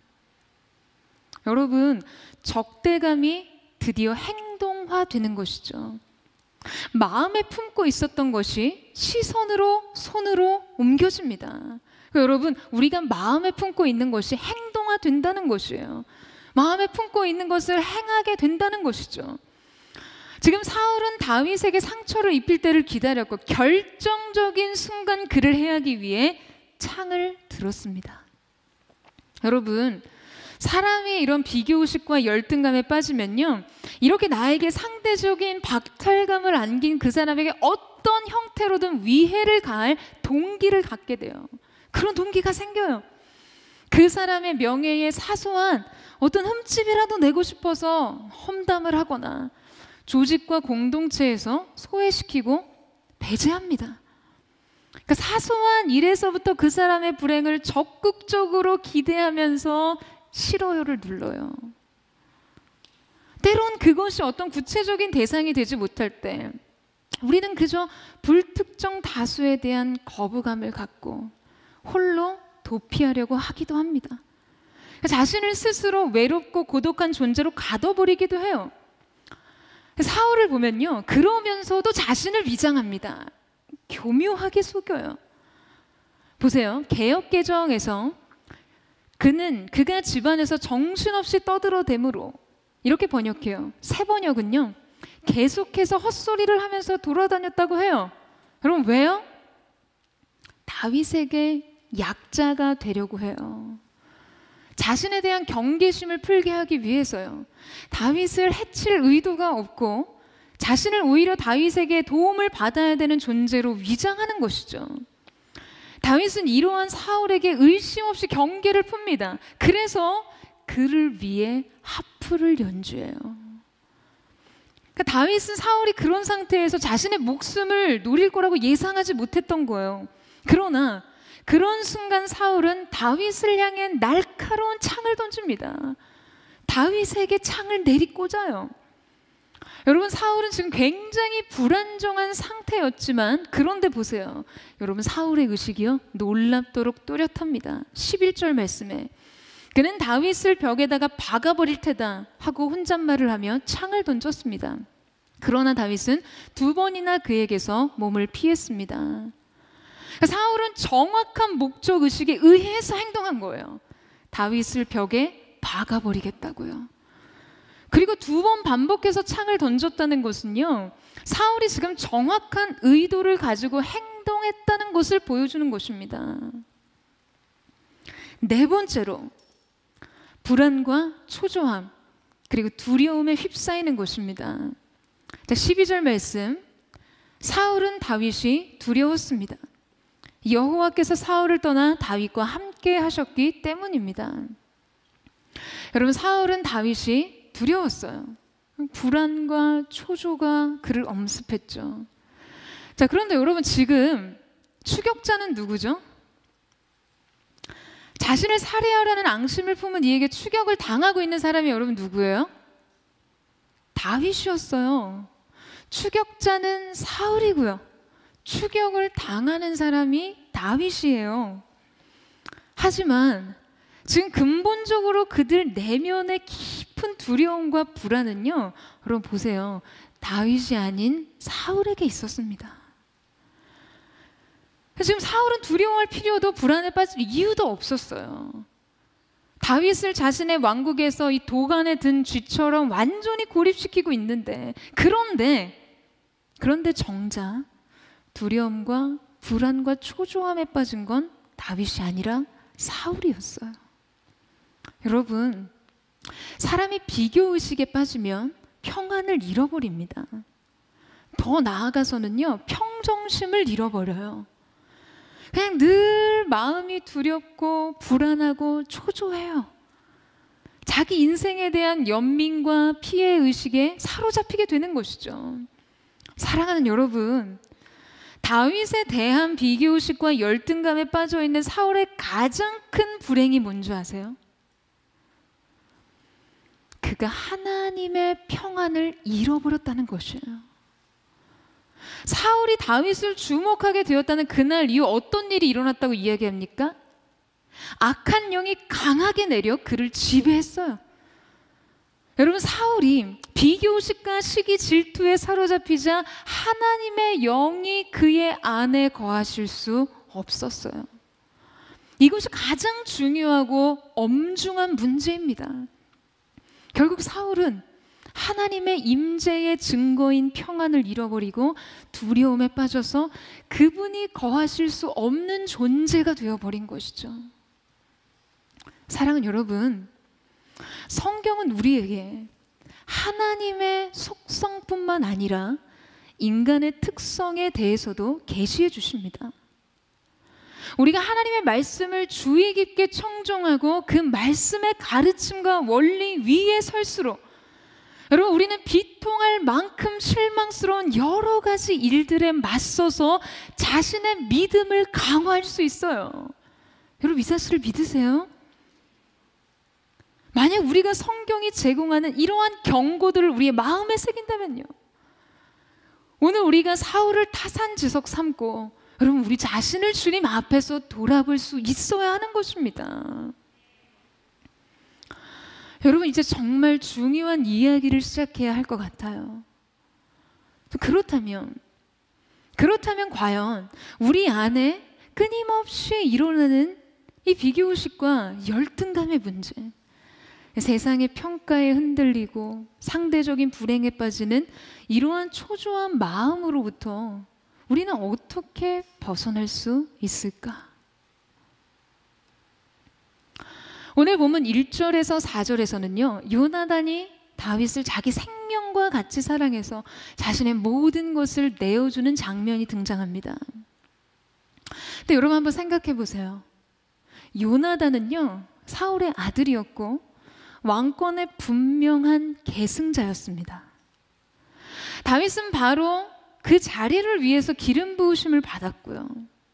여러분, 적대감이 드디어 행동화되는 것이죠. 마음에 품고 있었던 것이 시선으로, 손으로 옮겨집니다. 여러분, 우리가 마음에 품고 있는 것이 행동화된다는 것이에요. 마음에 품고 있는 것을 행하게 된다는 것이죠. 지금 사울은 다윗에게 상처를 입힐 때를 기다렸고 결정적인 순간 그를 해하기 위해 창을 들었습니다. 여러분, 사람이 이런 비교의식과 열등감에 빠지면요, 이렇게 나에게 상대적인 박탈감을 안긴 그 사람에게 어떤 형태로든 위해를 가할 동기를 갖게 돼요. 그런 동기가 생겨요. 그 사람의 명예에 사소한 어떤 흠집이라도 내고 싶어서 험담을 하거나 조직과 공동체에서 소외시키고 배제합니다. 그러니까 사소한 일에서부터 그 사람의 불행을 적극적으로 기대하면서 싫어요를 눌러요. 때론 그것이 어떤 구체적인 대상이 되지 못할 때 우리는 그저 불특정 다수에 대한 거부감을 갖고 홀로 도피하려고 하기도 합니다. 자신을 스스로 외롭고 고독한 존재로 가둬버리기도 해요. 사울을 보면요, 그러면서도 자신을 위장합니다. 교묘하게 속여요. 보세요. 개역개정에서 그가 집안에서 정신없이 떠들어대므로 이렇게 번역해요. 새 번역은요, 계속해서 헛소리를 하면서 돌아다녔다고 해요. 여러분, 왜요? 다윗에게 약자가 되려고 해요. 자신에 대한 경계심을 풀게 하기 위해서요. 다윗을 해칠 의도가 없고 자신을 오히려 다윗에게 도움을 받아야 되는 존재로 위장하는 것이죠. 다윗은 이러한 사울에게 의심 없이 경계를 풉니다. 그래서 그를 위해 하프를 연주해요. 그러니까 다윗은 사울이 그런 상태에서 자신의 목숨을 노릴 거라고 예상하지 못했던 거예요. 그러나 그런 순간 사울은 다윗을 향해 날카로운 창을 던집니다. 다윗에게 창을 내리꽂아요. 여러분, 사울은 지금 굉장히 불안정한 상태였지만 그런데 보세요. 여러분, 사울의 의식이요, 놀랍도록 또렷합니다. 11절 말씀에 그는 다윗을 벽에다가 박아버릴 테다 하고 혼잣말을 하며 창을 던졌습니다. 그러나 다윗은 2번이나 그에게서 몸을 피했습니다. 사울은 정확한 목적 의식에 의해서 행동한 거예요. 다윗을 벽에 박아버리겠다고요. 그리고 2번 반복해서 창을 던졌다는 것은요, 사울이 지금 정확한 의도를 가지고 행동했다는 것을 보여주는 것입니다. 네 번째로 불안과 초조함 그리고 두려움에 휩싸이는 것입니다. 12절 말씀, 사울은 다윗이 두려웠습니다. 여호와께서 사울을 떠나 다윗과 함께 하셨기 때문입니다. 여러분, 사울은 다윗이 두려웠어요. 불안과 초조가 그를 엄습했죠. 자, 그런데 여러분, 지금 추격자는 누구죠? 자신을 살해하라는 앙심을 품은 이에게 추격을 당하고 있는 사람이 여러분 누구예요? 다윗이었어요. 추격자는 사울이고요. 추격을 당하는 사람이 다윗이에요. 하지만 지금 근본적으로 그들 내면의 깊은 두려움과 불안은요, 여러분 보세요. 다윗이 아닌 사울에게 있었습니다. 지금 사울은 두려워할 필요도 불안에 빠질 이유도 없었어요. 다윗을 자신의 왕국에서 이 도간에 든 쥐처럼 완전히 고립시키고 있는데, 그런데 정작 두려움과 불안과 초조함에 빠진 건 다윗이 아니라 사울이었어요. 여러분, 사람이 비교의식에 빠지면 평안을 잃어버립니다. 더 나아가서는요, 평정심을 잃어버려요. 그냥 늘 마음이 두렵고 불안하고 초조해요. 자기 인생에 대한 연민과 피해의식에 사로잡히게 되는 것이죠. 사랑하는 여러분, 다윗에 대한 비교의식과 열등감에 빠져있는 사울의 가장 큰 불행이 뭔지 아세요? 그가 하나님의 평안을 잃어버렸다는 것이에요. 사울이 다윗을 주목하게 되었다는 그날 이후 어떤 일이 일어났다고 이야기합니까? 악한 영이 강하게 내려 그를 지배했어요. 여러분, 사울이 비교의식과 시기 질투에 사로잡히자 하나님의 영이 그의 안에 거하실 수 없었어요. 이것이 가장 중요하고 엄중한 문제입니다. 결국 사울은 하나님의 임재의 증거인 평안을 잃어버리고 두려움에 빠져서 그분이 거하실 수 없는 존재가 되어버린 것이죠. 사랑하는 여러분, 성경은 우리에게 하나님의 속성뿐만 아니라 인간의 특성에 대해서도 계시해 주십니다. 우리가 하나님의 말씀을 주의 깊게 청종하고 그 말씀의 가르침과 원리 위에 설수록 여러분, 우리는 비통할 만큼 실망스러운 여러 가지 일들에 맞서서 자신의 믿음을 강화할 수 있어요. 여러분, 이 사실을 믿으세요? 만약 우리가 성경이 제공하는 이러한 경고들을 우리의 마음에 새긴다면요, 오늘 우리가 사울을 타산지석 삼고 여러분, 우리 자신을 주님 앞에서 돌아볼 수 있어야 하는 것입니다. 여러분, 이제 정말 중요한 이야기를 시작해야 할 것 같아요. 그렇다면 과연 우리 안에 끊임없이 일어나는 이 비교의식과 열등감의 문제, 세상의 평가에 흔들리고 상대적인 불행에 빠지는 이러한 초조한 마음으로부터 우리는 어떻게 벗어날 수 있을까? 오늘 본문 1절에서 4절에서는요, 요나단이 다윗을 자기 생명과 같이 사랑해서 자신의 모든 것을 내어주는 장면이 등장합니다. 근데 여러분 한번 생각해 보세요. 요나단은요, 사울의 아들이었고 왕권의 분명한 계승자였습니다. 다윗은 바로 그 자리를 위해서 기름 부으심을 받았고요.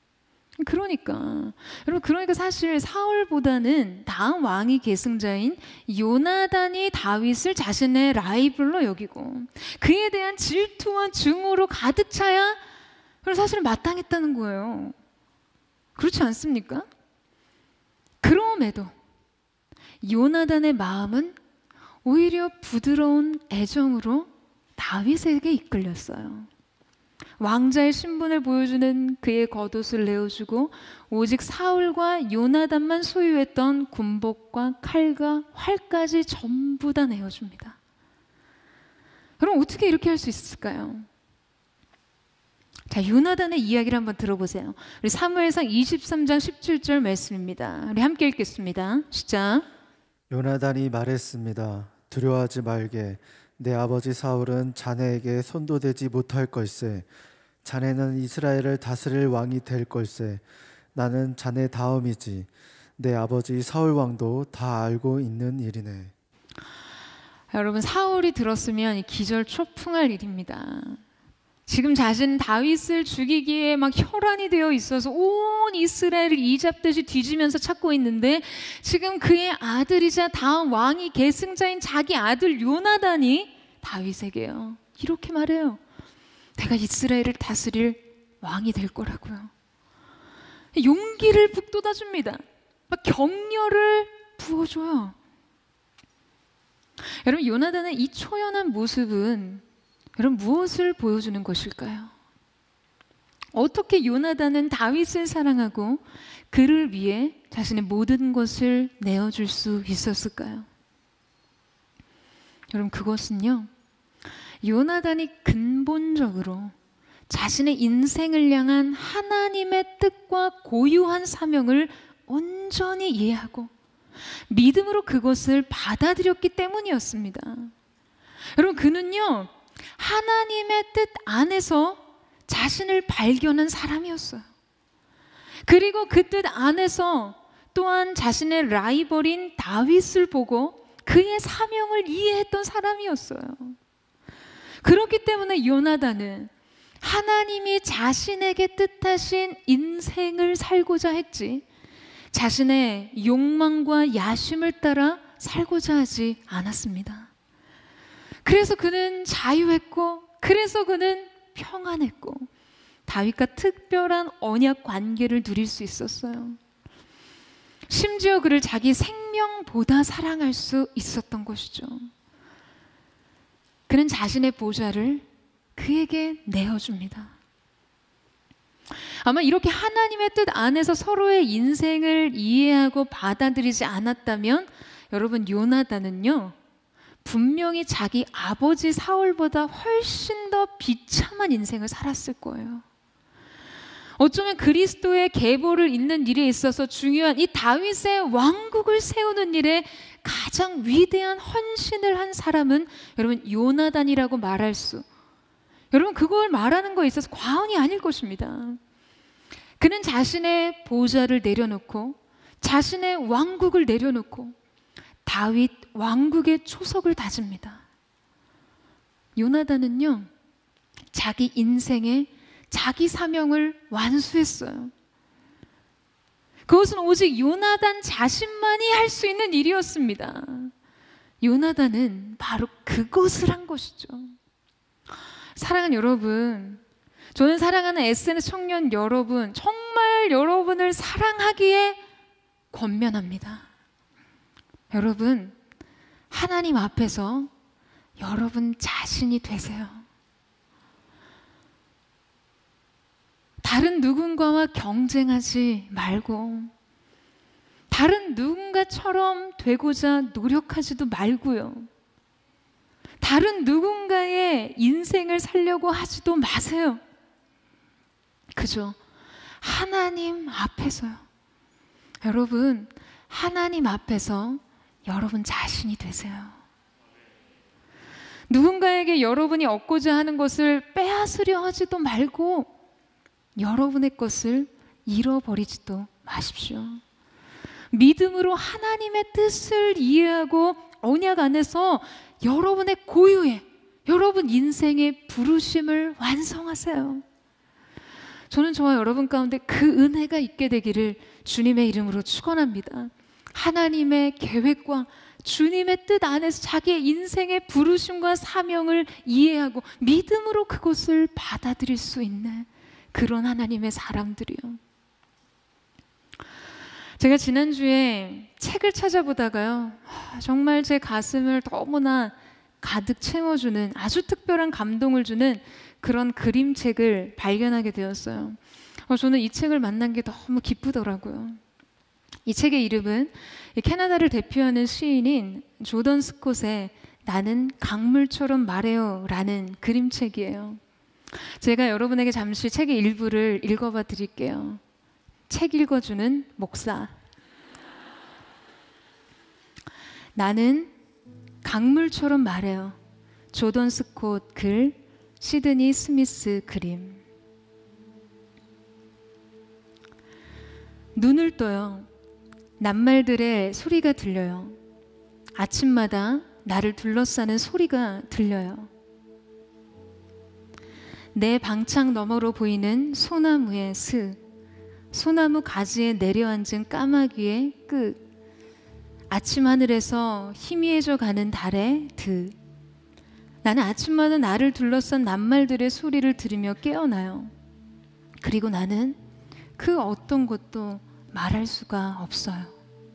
그러니까 사실 사울보다는 다음 왕위 계승자인 요나단이 다윗을 자신의 라이벌로 여기고 그에 대한 질투와 증오로 가득 차야 사실 마땅했다는 거예요. 그렇지 않습니까? 그럼에도 요나단의 마음은 오히려 부드러운 애정으로 다윗에게 이끌렸어요. 왕자의 신분을 보여주는 그의 겉옷을 내어주고 오직 사울과 요나단만 소유했던 군복과 칼과 활까지 전부 다 내어줍니다. 그럼 어떻게 이렇게 할 수 있을까요? 자, 요나단의 이야기를 한번 들어보세요. 우리 사무엘상 23장 17절 말씀입니다. 우리 함께 읽겠습니다. 시작. 요나단이 말했습니다. 두려워하지 말게. 내 아버지 사울은 자네에게 손도대지 못할 걸세. 자네는 이스라엘을 다스릴 왕이 될 걸세. 나는 자네 다음이지. 내 아버지 사울 왕도 다 알고 있는 일이네. 여러분, 사울이 들었으면 기절초풍할 일입니다. 지금 자신 다윗을 죽이기에 막 혈안이 되어 있어서 온 이스라엘을 이잡듯이 뒤지면서 찾고 있는데, 지금 그의 아들이자 다음 왕이 계승자인 자기 아들 요나단이 다윗에게요, 이렇게 말해요. 내가 이스라엘을 다스릴 왕이 될 거라고요. 용기를 북돋아줍니다. 막 격려를 부어줘요. 여러분, 요나단의 이 초연한 모습은 여러분 무엇을 보여주는 것일까요? 어떻게 요나단은 다윗을 사랑하고 그를 위해 자신의 모든 것을 내어줄 수 있었을까요? 여러분, 그것은요, 요나단이 근본적으로 자신의 인생을 향한 하나님의 뜻과 고유한 사명을 온전히 이해하고 믿음으로 그것을 받아들였기 때문이었습니다. 여러분, 그는요, 하나님의 뜻 안에서 자신을 발견한 사람이었어요. 그리고 그 뜻 안에서 또한 자신의 라이벌인 다윗을 보고 그의 사명을 이해했던 사람이었어요. 그렇기 때문에 요나단은 하나님이 자신에게 뜻하신 인생을 살고자 했지, 자신의 욕망과 야심을 따라 살고자 하지 않았습니다. 그래서 그는 자유했고, 그래서 그는 평안했고, 다윗과 특별한 언약 관계를 누릴 수 있었어요. 심지어 그를 자기 생명보다 사랑할 수 있었던 것이죠. 그는 자신의 보좌를 그에게 내어줍니다. 아마 이렇게 하나님의 뜻 안에서 서로의 인생을 이해하고 받아들이지 않았다면 여러분, 요나단은요, 분명히 자기 아버지 사울보다 훨씬 더 비참한 인생을 살았을 거예요. 어쩌면 그리스도의 계보를 잇는 일에 있어서 중요한 이 다윗의 왕국을 세우는 일에 가장 위대한 헌신을 한 사람은 여러분 요나단이라고 말할 수, 여러분 그걸 말하는 거에 있어서 과언이 아닐 것입니다. 그는 자신의 보좌를 내려놓고 자신의 왕국을 내려놓고 다윗 왕국의 초석을 다집니다. 요나단은요, 자기 인생에 자기 사명을 완수했어요. 그것은 오직 요나단 자신만이 할 수 있는 일이었습니다. 요나단은 바로 그것을 한 것이죠. 사랑하는 여러분, 저는 사랑하는 SNS 청년 여러분, 정말 여러분을 사랑하기에 권면합니다. 여러분, 하나님 앞에서 여러분 자신이 되세요. 다른 누군가와 경쟁하지 말고 다른 누군가처럼 되고자 노력하지도 말고요. 다른 누군가의 인생을 살려고 하지도 마세요. 그죠? 하나님 앞에서요. 여러분, 하나님 앞에서 여러분 자신이 되세요. 누군가에게 여러분이 얻고자 하는 것을 빼앗으려 하지도 말고 여러분의 것을 잃어버리지도 마십시오. 믿음으로 하나님의 뜻을 이해하고 언약 안에서 여러분의 고유의, 여러분 인생의 부르심을 완성하세요. 저는 저와 여러분 가운데 그 은혜가 있게 되기를 주님의 이름으로 축원합니다. 하나님의 계획과 주님의 뜻 안에서 자기의 인생의 부르심과 사명을 이해하고 믿음으로 그것을 받아들일 수 있는 그런 하나님의 사람들이요. 제가 지난주에 책을 찾아보다가요, 정말 제 가슴을 너무나 가득 채워주는 아주 특별한 감동을 주는 그런 그림책을 발견하게 되었어요. 저는 이 책을 만난 게 너무 기쁘더라고요. 이 책의 이름은 캐나다를 대표하는 시인인 조던 스콧의 나는 강물처럼 말해요 라는 그림책이에요. 제가 여러분에게 잠시 책의 일부를 읽어봐 드릴게요. 책 읽어주는 목사. 나는 강물처럼 말해요. 조던 스콧 글, 시드니 스미스 그림. 눈을 떠요. 낱말들의 소리가 들려요. 아침마다 나를 둘러싸는 소리가 들려요. 내 방창 너머로 보이는 소나무의 스, 소나무 가지에 내려앉은 까마귀의 끝, 아침 하늘에서 희미해져 가는 달의 드. 나는 아침마다 나를 둘러싼 낱말들의 소리를 들으며 깨어나요. 그리고 나는 그 어떤 것도 말할 수가 없어요.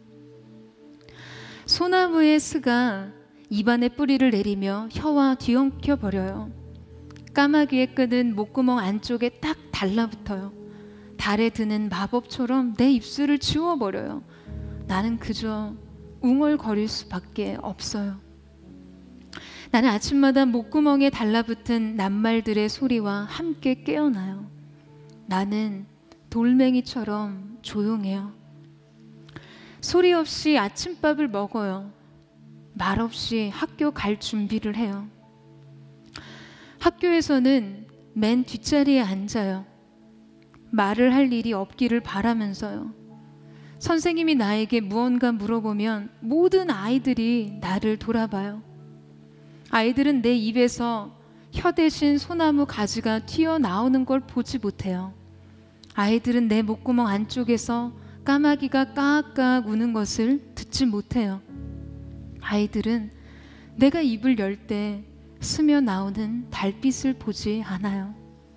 소나무의 스가 입안에 뿌리를 내리며 혀와 뒤엉켜 버려요. 까마귀의 끈은 목구멍 안쪽에 딱 달라붙어요. 달에 드는 마법처럼 내 입술을 지워버려요. 나는 그저 웅얼거릴 수밖에 없어요. 나는 아침마다 목구멍에 달라붙은 낱말들의 소리와 함께 깨어나요. 나는 돌멩이처럼 조용해요. 소리 없이 아침밥을 먹어요. 말 없이 학교 갈 준비를 해요. 학교에서는 맨 뒷자리에 앉아요. 말을 할 일이 없기를 바라면서요. 선생님이 나에게 무언가 물어보면 모든 아이들이 나를 돌아봐요. 아이들은 내 입에서 혀 대신 소나무 가지가 튀어나오는 걸 보지 못해요. 아이들은 내 목구멍 안쪽에서 까마귀가 까악까악 우는 것을 듣지 못해요. 아이들은 내가 입을 열 때 스며 나오는 달빛을 보지 않아요.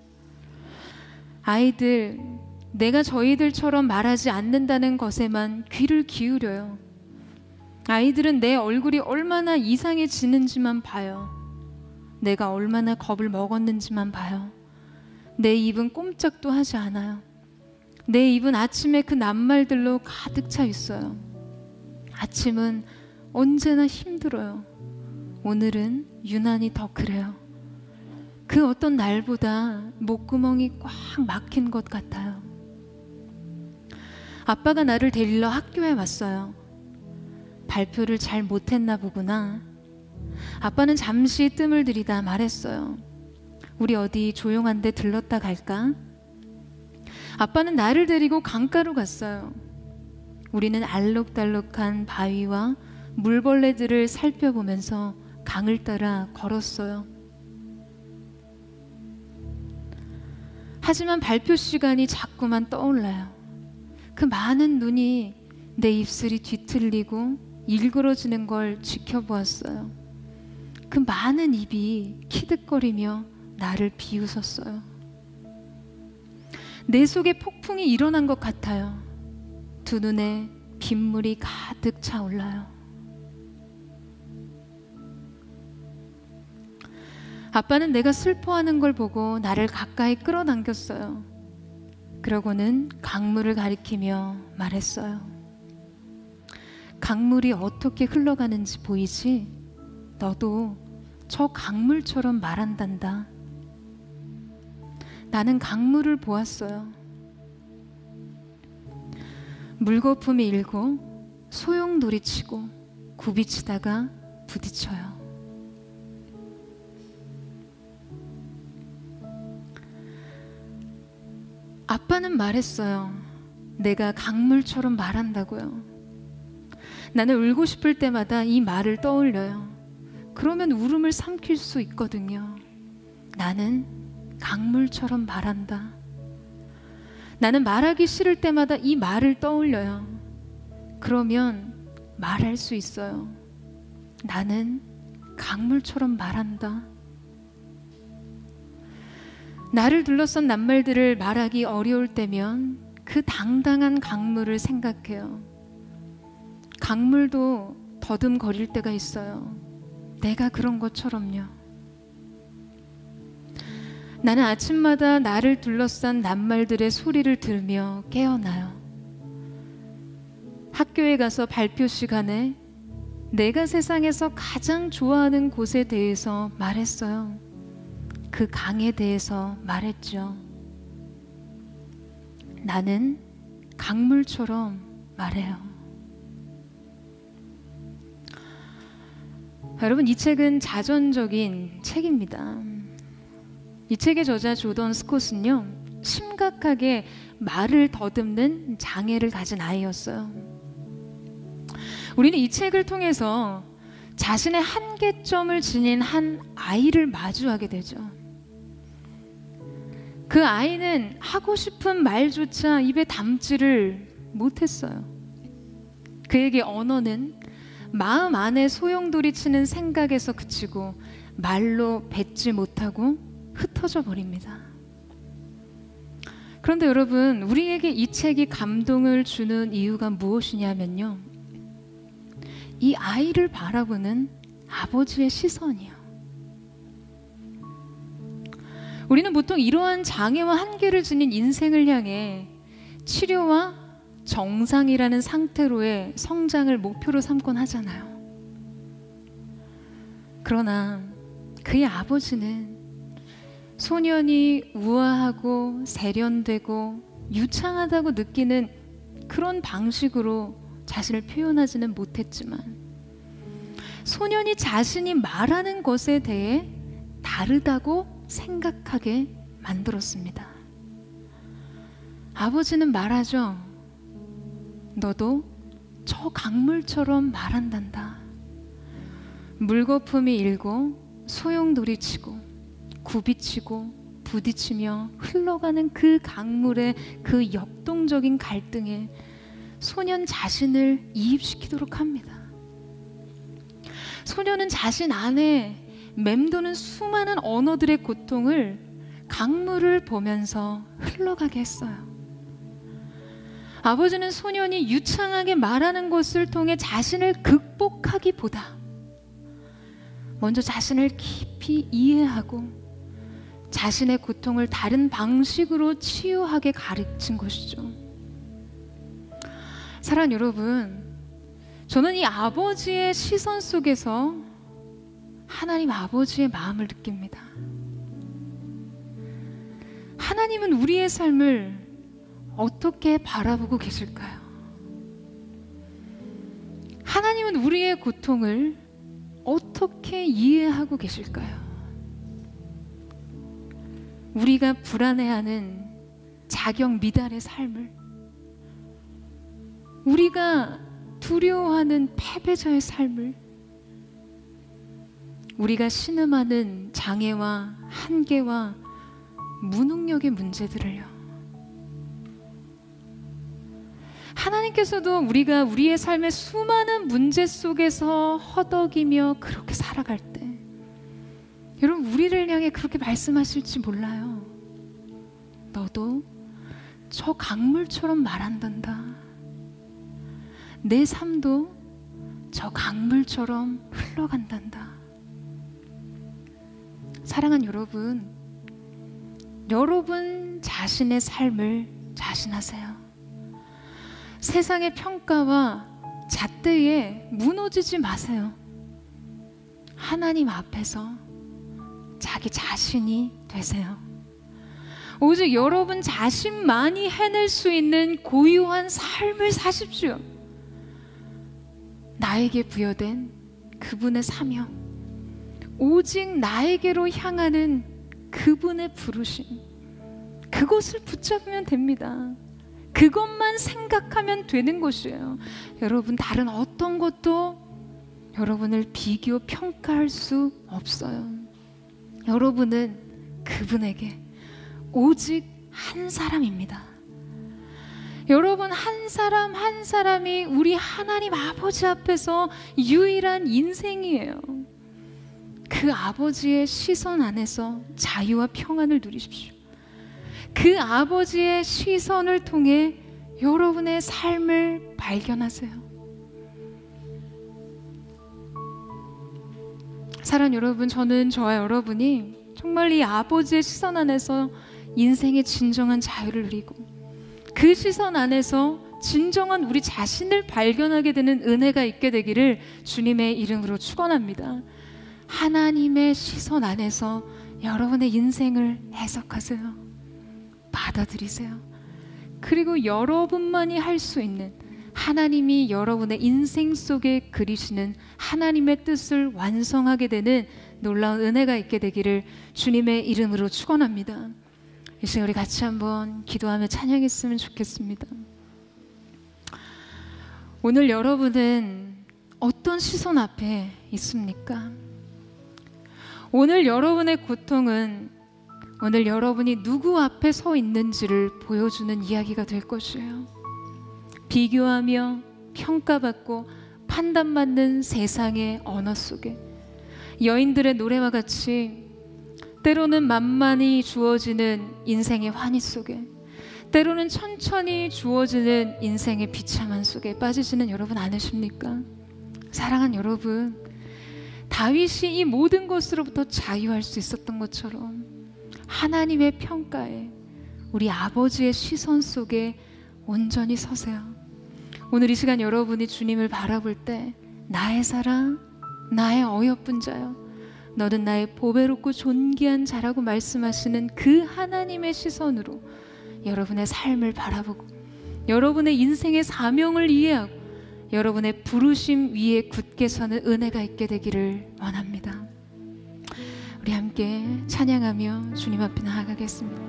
아이들, 내가 저희들처럼 말하지 않는다는 것에만 귀를 기울여요. 아이들은 내 얼굴이 얼마나 이상해지는지만 봐요. 내가 얼마나 겁을 먹었는지만 봐요. 내 입은 꼼짝도 하지 않아요. 내 입은 아침에 그 낱말들로 가득 차 있어요. 아침은 언제나 힘들어요. 오늘은 유난히 더 그래요. 그 어떤 날보다 목구멍이 꽉 막힌 것 같아요. 아빠가 나를 데리러 학교에 왔어요. 발표를 잘 못했나 보구나. 아빠는 잠시 뜸을 들이다 말했어요. 우리 어디 조용한 데 들렀다 갈까? 아빠는 나를 데리고 강가로 갔어요. 우리는 알록달록한 바위와 물벌레들을 살펴보면서 강을 따라 걸었어요. 하지만 발표 시간이 자꾸만 떠올라요. 그 많은 눈이 내 입술이 뒤틀리고 일그러지는 걸 지켜보았어요. 그 많은 입이 키득거리며 나를 비웃었어요. 내 속에 폭풍이 일어난 것 같아요. 두 눈에 빗물이 가득 차올라요. 아빠는 내가 슬퍼하는 걸 보고 나를 가까이 끌어당겼어요. 그러고는 강물을 가리키며 말했어요. 강물이 어떻게 흘러가는지 보이지? 너도 저 강물처럼 말한단다. 나는 강물을 보았어요. 물거품이 일고 소용돌이치고 굽이치다가 부딪혀요. 아빠는 말했어요. 내가 강물처럼 말한다고요. 나는 울고 싶을 때마다 이 말을 떠올려요. 그러면 울음을 삼킬 수 있거든요. 나는 강물처럼 말한다. 나는 말하기 싫을 때마다 이 말을 떠올려요. 그러면 말할 수 있어요. 나는 강물처럼 말한다. 나를 둘러싼 낱말들을 말하기 어려울 때면 그 당당한 강물을 생각해요. 강물도 더듬거릴 때가 있어요. 내가 그런 것처럼요. 나는 아침마다 나를 둘러싼 낱말들의 소리를 들으며 깨어나요. 학교에 가서 발표 시간에 내가 세상에서 가장 좋아하는 곳에 대해서 말했어요. 그 강에 대해서 말했죠. 나는 강물처럼 말해요. 여러분, 이 책은 자전적인 책입니다. 이 책의 저자 조던 스콧은요, 심각하게 말을 더듬는 장애를 가진 아이였어요. 우리는 이 책을 통해서 자신의 한계점을 지닌 한 아이를 마주하게 되죠. 그 아이는 하고 싶은 말조차 입에 담지를 못했어요. 그에게 언어는 마음 안에 소용돌이치는 생각에서 그치고 말로 뱉지 못하고 흩어져 버립니다. 그런데 여러분, 우리에게 이 책이 감동을 주는 이유가 무엇이냐면요, 이 아이를 바라보는 아버지의 시선이요. 우리는 보통 이러한 장애와 한계를 지닌 인생을 향해 치료와 정상이라는 상태로의 성장을 목표로 삼곤 하잖아요. 그러나 그의 아버지는 소년이 우아하고 세련되고 유창하다고 느끼는 그런 방식으로 자신을 표현하지는 못했지만, 소년이 자신이 말하는 것에 대해 다르다고 생각하게 만들었습니다. 아버지는 말하죠. 너도 저 강물처럼 말한단다. 물거품이 일고 소용돌이치고 굽이치고 부딪히며 흘러가는 그 강물의 그 역동적인 갈등에 소년 자신을 이입시키도록 합니다. 소년은 자신 안에 맴도는 수많은 언어들의 고통을 강물을 보면서 흘러가게 했어요. 아버지는 소년이 유창하게 말하는 것을 통해 자신을 극복하기보다 먼저 자신을 깊이 이해하고 자신의 고통을 다른 방식으로 치유하게 가르친 것이죠. 사랑하는 여러분, 저는 이 아버지의 시선 속에서 하나님 아버지의 마음을 느낍니다. 하나님은 우리의 삶을 어떻게 바라보고 계실까요? 하나님은 우리의 고통을 어떻게 이해하고 계실까요? 우리가 불안해하는 자격 미달의 삶을, 우리가 두려워하는 패배자의 삶을, 우리가 신음하는 장애와 한계와 무능력의 문제들을요, 하나님께서도 우리가 우리의 삶의 수많은 문제 속에서 허덕이며 그렇게 살아갈 때, 여러분, 우리를 향해 그렇게 말씀하실지 몰라요. 너도 저 강물처럼 말한단다. 내 삶도 저 강물처럼 흘러간단다. 사랑하는 여러분, 여러분 자신의 삶을 자신하세요. 세상의 평가와 잣대에 무너지지 마세요. 하나님 앞에서 자기 자신이 되세요. 오직 여러분 자신만이 해낼 수 있는 고유한 삶을 사십시오. 나에게 부여된 그분의 사명, 오직 나에게로 향하는 그분의 부르심, 그것을 붙잡으면 됩니다. 그것만 생각하면 되는 것이에요. 여러분, 다른 어떤 것도 여러분을 비교, 평가할 수 없어요. 여러분은 그분에게 오직 한 사람입니다. 여러분, 한 사람 한 사람이 우리 하나님 아버지 앞에서 유일한 인생이에요. 그 아버지의 시선 안에서 자유와 평안을 누리십시오. 그 아버지의 시선을 통해 여러분의 삶을 발견하세요. 사랑하는 여러분, 저는 저와 여러분이 정말 이 아버지의 시선 안에서 인생의 진정한 자유를 누리고 그 시선 안에서 진정한 우리 자신을 발견하게 되는 은혜가 있게 되기를 주님의 이름으로 축원합니다. 하나님의 시선 안에서 여러분의 인생을 해석하세요. 받아들이세요. 그리고 여러분만이 할 수 있는, 하나님이 여러분의 인생 속에 그리시는 하나님의 뜻을 완성하게 되는 놀라운 은혜가 있게 되기를 주님의 이름으로 축원합니다. 이 시간 우리 같이 한번 기도하며 찬양했으면 좋겠습니다. 오늘 여러분은 어떤 시선 앞에 있습니까? 오늘 여러분의 고통은 오늘 여러분이 누구 앞에 서 있는지를 보여주는 이야기가 될 것이에요. 비교하며 평가받고 판단받는 세상의 언어 속에 여인들의 노래와 같이 때로는 만만히 주어지는 인생의 환희 속에, 때로는 천천히 주어지는 인생의 비참한 속에 빠지시는 여러분 아니십니까? 사랑하는 여러분, 다윗이 이 모든 것으로부터 자유할 수 있었던 것처럼 하나님의 평가에, 우리 아버지의 시선 속에 온전히 서세요. 오늘 이 시간 여러분이 주님을 바라볼 때, 나의 사랑, 나의 어여쁜 자여, 너는 나의 보배롭고 존귀한 자라고 말씀하시는 그 하나님의 시선으로 여러분의 삶을 바라보고 여러분의 인생의 사명을 이해하고 여러분의 부르심 위에 굳게 서는 은혜가 있게 되기를 원합니다. 우리 함께 찬양하며 주님 앞에 나아가겠습니다.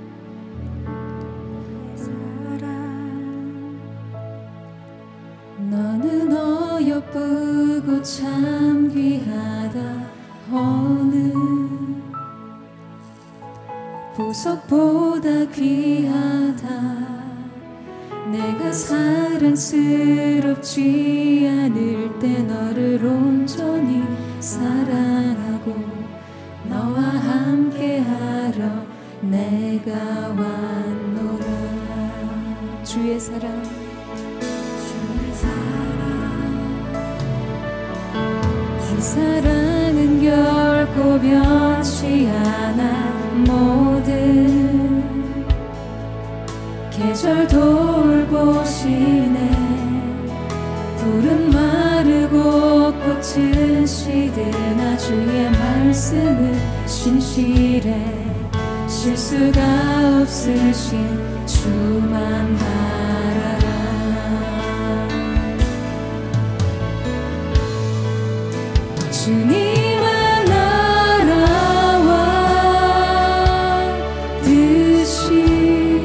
너는 어여쁘고 참 귀하다. 어느 보석보다 귀하다. 내가 사랑스럽지 않을 때 너를 온전히 사랑하고 너와 함께하러 내가 왔노라. 주의 사랑, 주의 사랑, 이 사랑은 결코 변치 않아. 모든 계절 돌보시네. 푸른 마르고 꽃이 붙으시드나 주의 말씀은 신실해 실수가 없으신 주만 바라라. 주님은 나라와 뜻이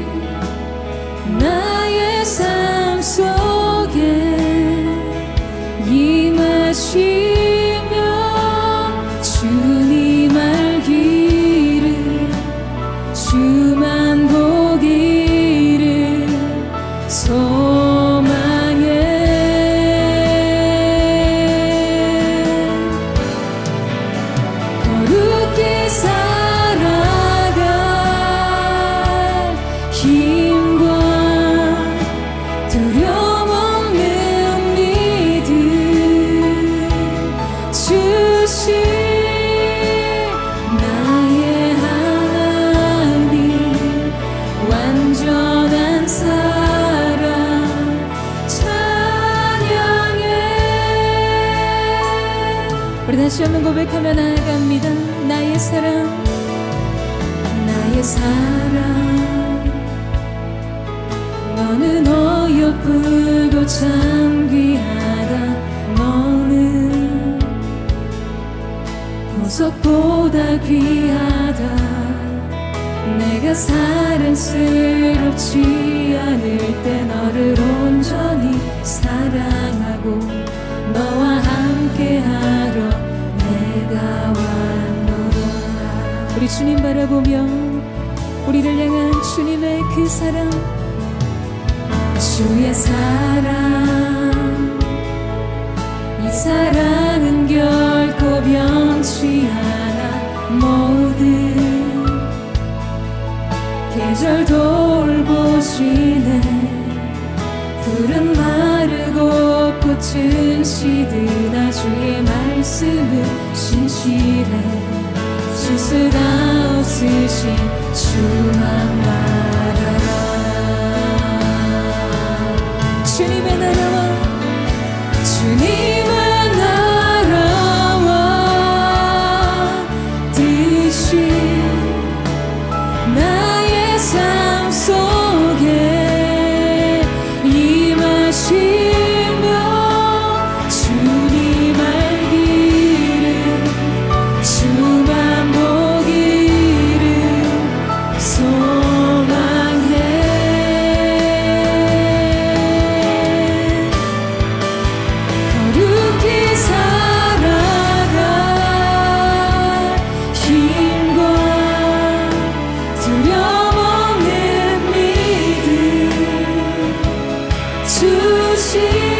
나의 삶 속에 임하시며 주님 알기를 주만 보기를 소망해. 거룩히 살아갈 힘과 두려움 없는 믿음 주신 나의 하나님 완전한 사랑 찬양해. 우리 다시 한번 고백하며 나아갑니다. 나의 사랑 나의 사랑 너는 어여쁘고 참 귀하다. 너는 보석보다 귀하다. 내가 사랑스럽지 않을 때 너를 온전히 사랑하고 너와 함께하려 내가 왔노라. 우리 주님 바라보며 우리를 향한 주님의 그 사랑 주의 사랑 이 사랑은 결코 변치 않아. 모든 계절 돌보시네. 풀은 마르고 꽃은 시드나 주의 말씀은 신실해 실수가 없으신 주만 바라라. 주님의 나라와 주님의 나라와 뜻이 나의 삶 속에 임하시며 주님 알기를 주만 보기를 소망해. 거룩히 살아갈 힘과 두려움 없는 믿음 주신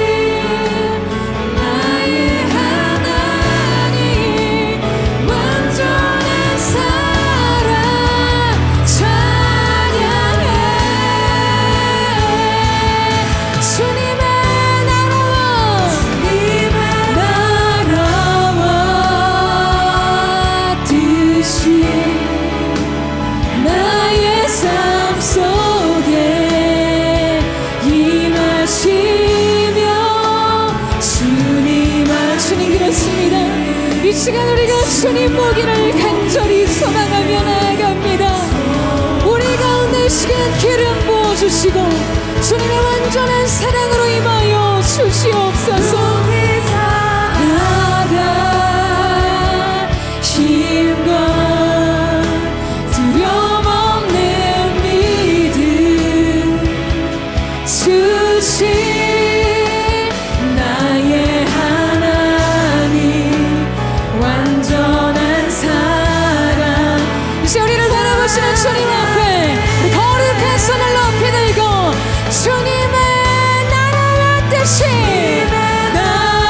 나의 하나님 완전한 사랑 찬양해. 주님의 나라와 뜻이 나의 삶 속에 임하시며 주님 그렇습니다. 이 시간 우리가 주님 보기를 간절히 소망하며 나아갑니다. 우리 가운데 이 시간 기름 부어주시고 주님의 완전한 사랑으로 임하여 주시옵소서. 나아갈 힘과 두려움 없는 믿음 주신 나의 하나님 완전한 사랑. 이제 우리를 바라보시는 주님 앞에 우리 거룩한 손을 높이 들고 주님의 나라와 뜻이 나의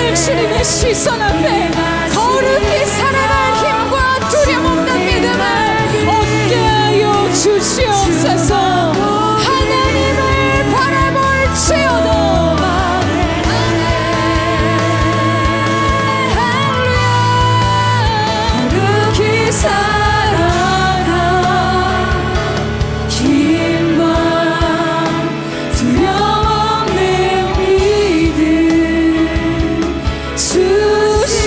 오늘 주님의 시선 앞에 거룩히 살아갈 힘과 두려움 없는 믿음을 얻게 하여 주시옵소서. 하나님을 바라볼지어다. 거룩히 살아가 힘과 두려움 없는 믿음 주신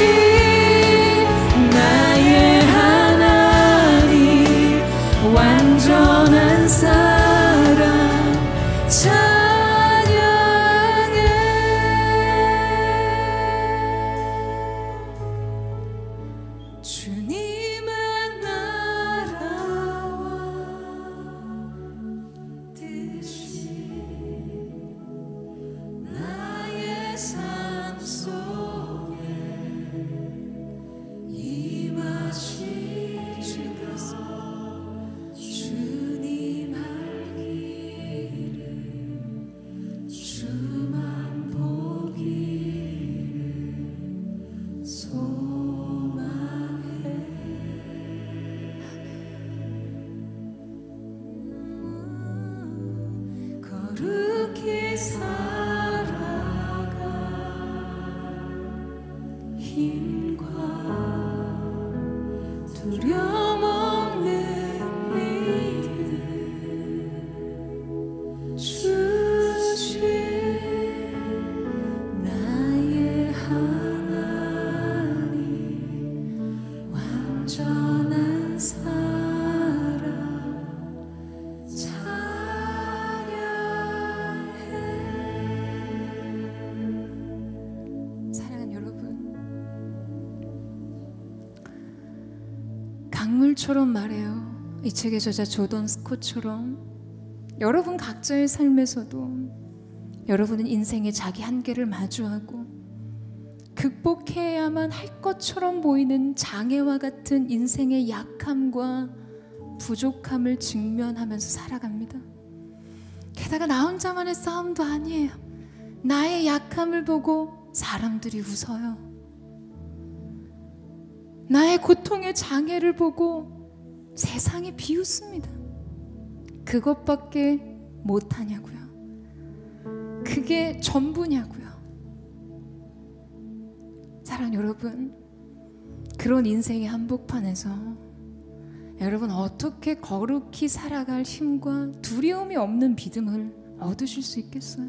나의 하나님, 완전한 사랑 찬양해. 주님의 나라와 뜻이 나의 삶 속에 임하시리라. 주님 할 길을 주만 보기를 소망해. 거룩히 살아가 힘과 두려움 없는 믿음 주신 나의 하나님, 완전한 사랑 찬양해. 사랑하는 여러분, 강물처럼 말해요. 이 책의 저자 조던 스콧처럼 여러분 각자의 삶에서도 여러분은 인생의 자기 한계를 마주하고 극복해야만 할 것처럼 보이는 장애와 같은 인생의 약함과 부족함을 직면하면서 살아갑니다. 게다가 나 혼자만의 싸움도 아니에요. 나의 약함을 보고 사람들이 웃어요. 나의 고통의 장애를 보고 세상이 비웃습니다. 그것밖에 못하냐고요? 그게 전부냐고요? 사랑 여러분, 그런 인생의 한복판에서 여러분 어떻게 거룩히 살아갈 힘과 두려움이 없는 믿음을 얻으실 수 있겠어요?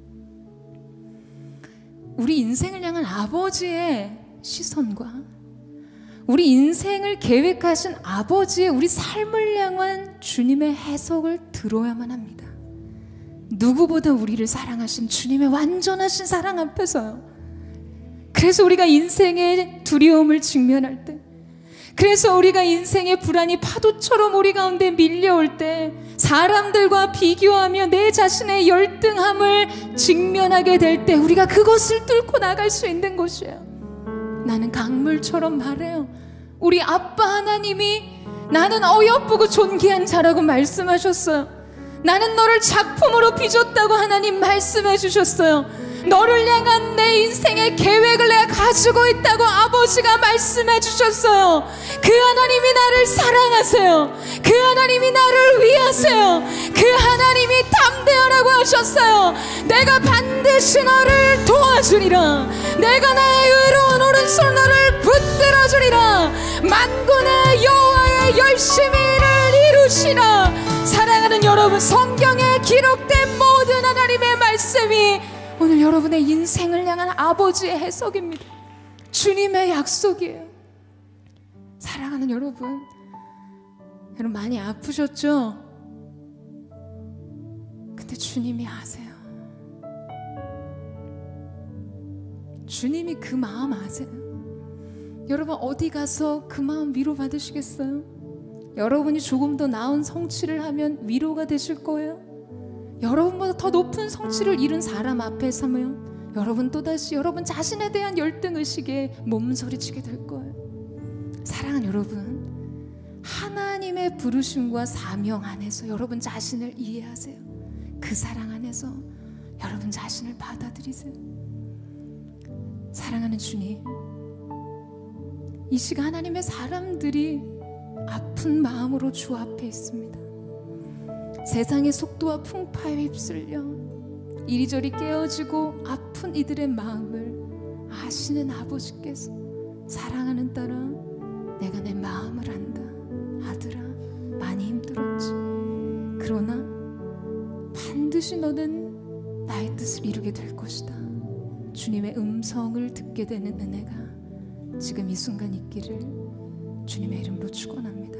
우리 인생을 향한 아버지의 시선과 우리 인생을 계획하신 아버지의 우리 삶을 향한 주님의 해석을 들어야만 합니다. 누구보다 우리를 사랑하신 주님의 완전하신 사랑 앞에서요. 그래서 우리가 인생의 두려움을 직면할 때, 그래서 우리가 인생의 불안이 파도처럼 우리 가운데 밀려올 때, 사람들과 비교하며 내 자신의 열등함을 직면하게 될 때 우리가 그것을 뚫고 나갈 수 있는 것이에요. 나는 강물처럼 말해요. 우리 아빠 하나님이 나는 어여쁘고 존귀한 자라고 말씀하셨어요. 나는 너를 작품으로 빚었다고 하나님 말씀해 주셨어요. 너를 향한 내 인생의 계획을 내가 가지고 있다고 아버지가 말씀해 주셨어요. 그 하나님이 나를 사랑하세요. 그 하나님이 나를 위하세요. 그 하나님이 담대하라고 하셨어요. 내가 반드시 너를 도와주리라. 내가 나의 의로운 오른손 너를 붙들어주리라. 만군의 여호와의 열심히를 이루시라. 사랑하는 여러분, 성경에 기록된 모든 하나님의 말씀이 오늘 여러분의 인생을 향한 아버지의 해석입니다. 주님의 약속이에요. 사랑하는 여러분, 여러분 많이 아프셨죠? 근데 주님이 아세요. 주님이 그 마음 아세요. 여러분 어디 가서 그 마음 위로받으시겠어요? 여러분이 조금 더 나은 성취를 하면 위로가 되실 거예요. 여러분보다 더 높은 성취를 이룬 사람 앞에 서면 여러분 또다시 여러분 자신에 대한 열등의식에 몸서리치게 될 거예요. 사랑하는 여러분, 하나님의 부르심과 사명 안에서 여러분 자신을 이해하세요. 그 사랑 안에서 여러분 자신을 받아들이세요. 사랑하는 주님, 이 시간 하나님의 사람들이 아픈 마음으로 주 앞에 있습니다. 세상의 속도와 풍파에 휩쓸려 이리저리 깨어지고 아픈 이들의 마음을 아시는 아버지께서 사랑하는 딸아, 내가 내 마음을 안다. 아들아, 많이 힘들었지. 그러나 반드시 너는 나의 뜻을 이루게 될 것이다. 주님의 음성을 듣게 되는 은혜가 지금 이 순간 있기를 주님의 이름으로 축원합니다.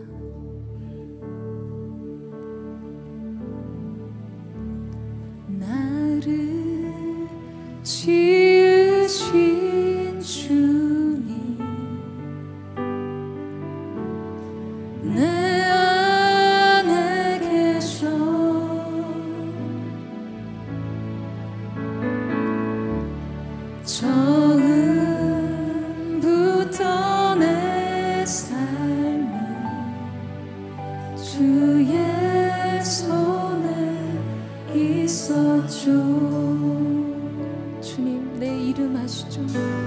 나를 지으신 주님, 내 안에 계셔. 처음부터 내 삶은 주의 손에 있었죠. 주님, 내 이름 아시죠?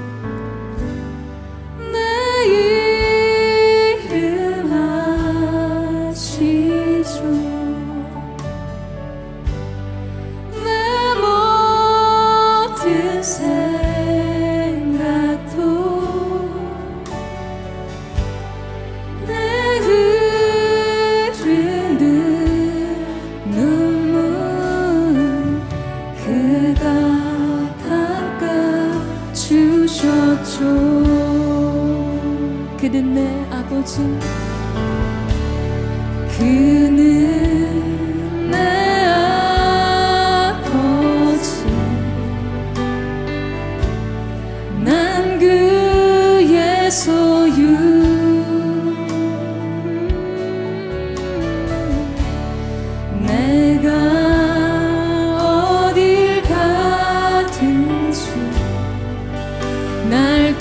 내 이름 아시죠? 내 모든 생각도 내 흐르는 눈물 그가 닦아주셨죠. 그는 내 아버지, 그는 내 아버지, 난 그의 소유. 내가 어딜 가든지 날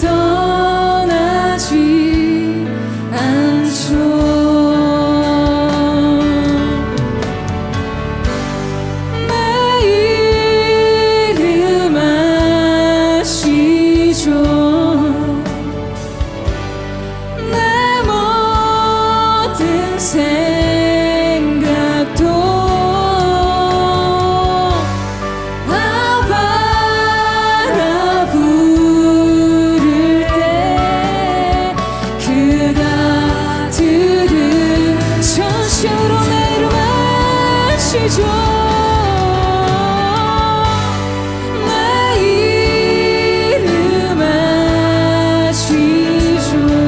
떠나지 않죠. 내 이름 아시죠? 내 모든 생각도 아바라 부를 때 그가 들으셔로 내 이름 아시죠? 내 이름 아시죠?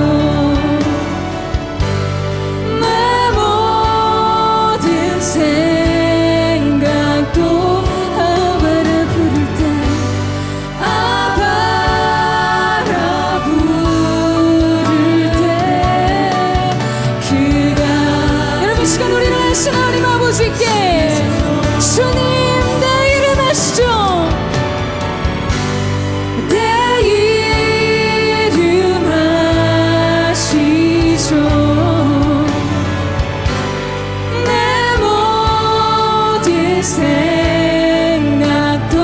내 모든 생각도 아바라 부를 때 아바라 부를 때 그가 여러분 이 시간 우리를 하신 하나님 아버지께 주님 내 이름 아시죠? 내 이름 아시죠? 내 모든 생각도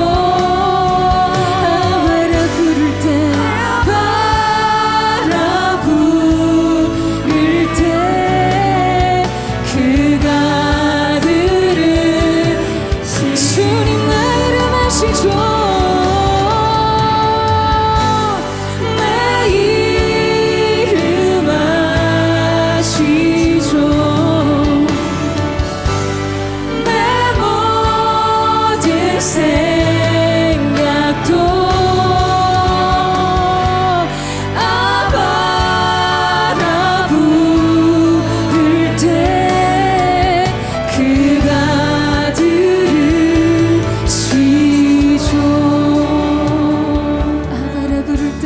아바라 부를 때 아바라 부를 때 그가 주님 내 이름 아시죠? 내 이름 아시죠? 내 모든 생각도 아바라 부를 때 그가 들으시죠. 아바라 부를 때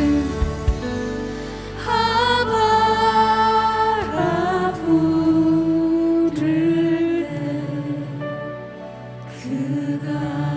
아바라 부를 때 그가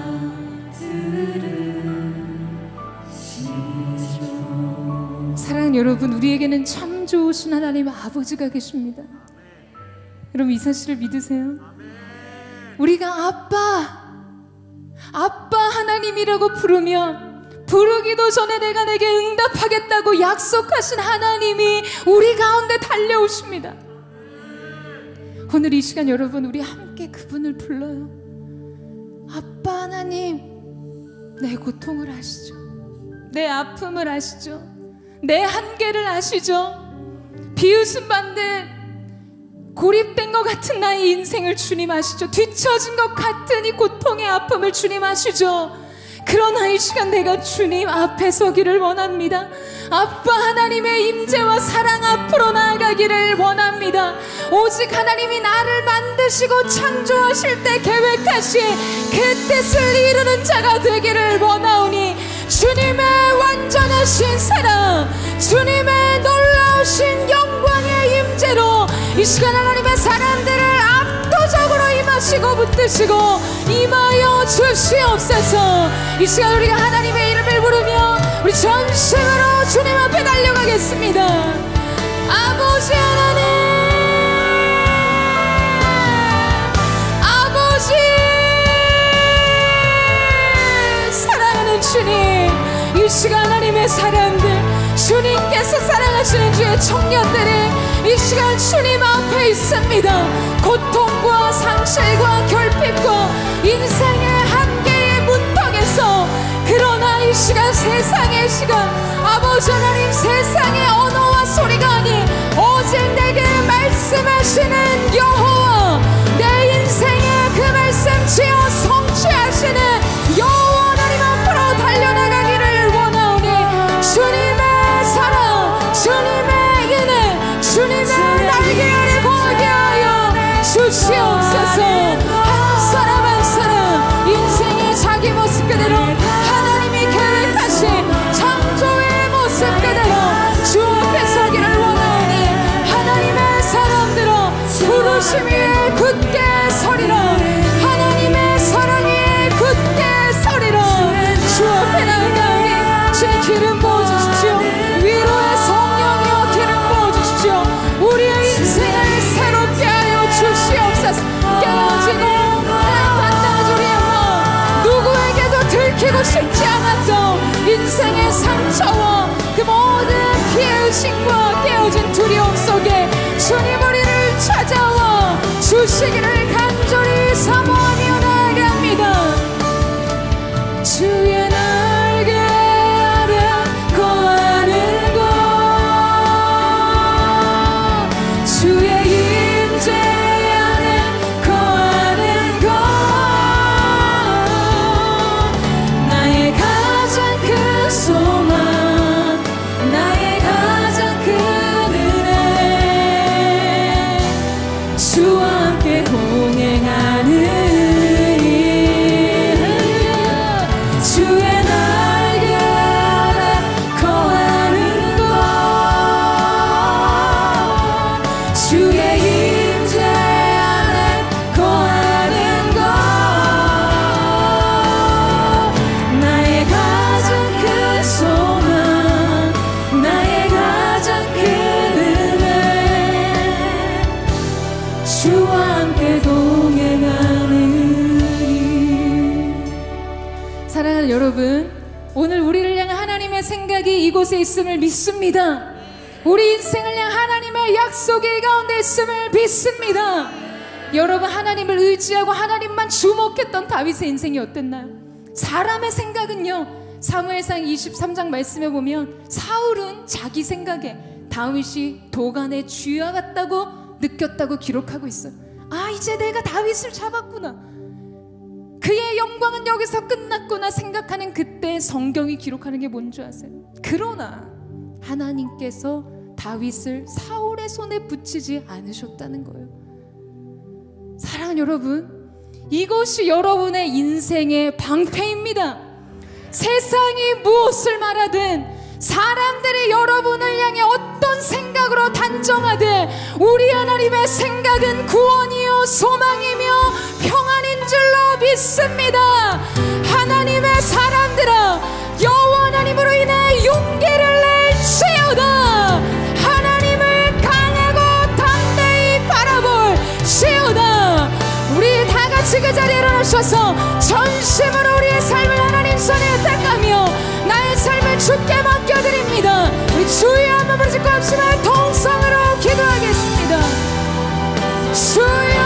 들으시죠. 사랑하는 여러분, 우리에게는 참 좋으신 하나님의 아버지가 계십니다. 여러분 이 사실을 믿으세요? 우리가 아빠 하나님이라고 부르면 부르기도 전에 내가 내게 응답하겠다고 약속하신 하나님이 우리 가운데 달려오십니다. 오늘 이 시간 여러분, 우리 함께 그분을 불러요. 아빠 하나님, 내 고통을 아시죠? 내 아픔을 아시죠? 내 한계를 아시죠? 비웃음 받는 고립된 것 같은 나의 인생을 주님 아시죠? 뒤처진 것 같은 이 고통의 아픔을 주님 아시죠? 그러나 이 시간 내가 주님 앞에 서기를 원합니다. 아빠 하나님의 임재와 사랑 앞으로 나아가기를 원합니다. 오직 하나님이 나를 만드시고 창조하실 때 계획하신 그 뜻을 이루는 자가 되기를 원하오니 주님의 완전하신 사랑, 주님의 놀라우신 영광의 임재로 이 시간 하나님의 사람들을 압도적으로 임하시고 붙드시고 임하여 주시옵소서. 이 시간 우리가 하나님의 이름을 부르며 우리 전심으로 주님 앞에 달려가겠습니다. 아버지 하나님, 아버지 사랑하는 주님, 이 시간 하나님의 사람들, 주님께서 사랑하시는 주의 청년들이 이 시간 주님 앞에 있습니다. 고통과 상실과 결핍과 인생의 한계의 문턱에서, 그러나 이 시간 세상의 시간, 아버지 하나님 세상의 언어와 소리가 아닌 오직 내게 말씀하시는 여호와, 내 인생의 그 말씀 지어 성취하시는 여호와 하나님 앞으로 달려나가기를 원하오니 주님의 사랑, 주님의 은혜, 주님의 날개 아래 거하게 하여 주시옵소서. 한 사람 한 사람 인생의 자기 모습 그대로, 하나님이 계획하신 창조의 모습 그대로 주 앞에 서기를 원하오니 하나님의 사람들아 부르심 위에 굳게 서리라. 하나님의 사랑 위에 굳게 서리라. 주 앞에 나아가오니 주님 기름 부어주십시오. 위로의 성령이여 기름 부어주십시오. 우리의 인생을 새롭게 하여 주시옵소서. 깨어지고 단단하지 우리의 마음, 누구에게도 들키고 싶지 않았던 인생의 상처와 그 모든 피해 의식과 깨어진 두려움 속에 주님 우리를 찾아와 주시기를 간절히 사모하며 나아갑니다. 주의 날개 아래 거하는 곳, 주의 임재 안에 거하는 곳, 나의 가장 큰 소망, 나의 가장 큰 은혜, 주와 함께 동행하는 주의 날개 아래 거하는 곳, 주의 임재 안에 거하는 곳, 나의 가장 큰 소망, 나의 가장 큰 은혜, 주와 함께 동행하는. 사랑하는 여러분, 오늘 우리를 향한 하나님의 생각이 이곳에 있음을 믿습니다. 우리 인생을 향한 하나님의 약속이 이 가운데 있음을 믿습니다. 여러분, 하나님을 의지하고 하나님만 주목했던 다윗의 인생이 어땠나요? 사람의 생각은요, 사무엘상 23장 말씀에 보면 사울은 자기 생각에 다윗이 도간의 쥐와 같다고 느꼈다고 기록하고 있어요. 아, 이제 내가 다윗을 잡았구나, 그의 영광은 여기서 끝났구나 생각하는 그때 성경이 기록하는 게 뭔지 아세요? 그러나 하나님께서 다윗을 사울의 손에 붙이지 않으셨다는 거예요. 사랑하는 여러분, 이것이 여러분의 인생의 방패입니다. 세상이 무엇을 말하든, 사람들이 여러분을 향해 어떤 생각으로 단정하되 우리 하나님의 생각은 구원이요 소망이며 평안인 줄로 믿습니다. 하나님의 사람들아, 여호와 하나님으로 인해 용기를 낼지어다. 하나님을 강하고 담대히 바라볼지어다. 우리 다 같이 그 자리에 일어나셔서 전심으로 우리의 삶을 하나님 손에 택하며 나의 주께 맡겨드립니다. 우리 주의 한번 부르짖고 합시다. 통성으로 기도하겠습니다. 주여,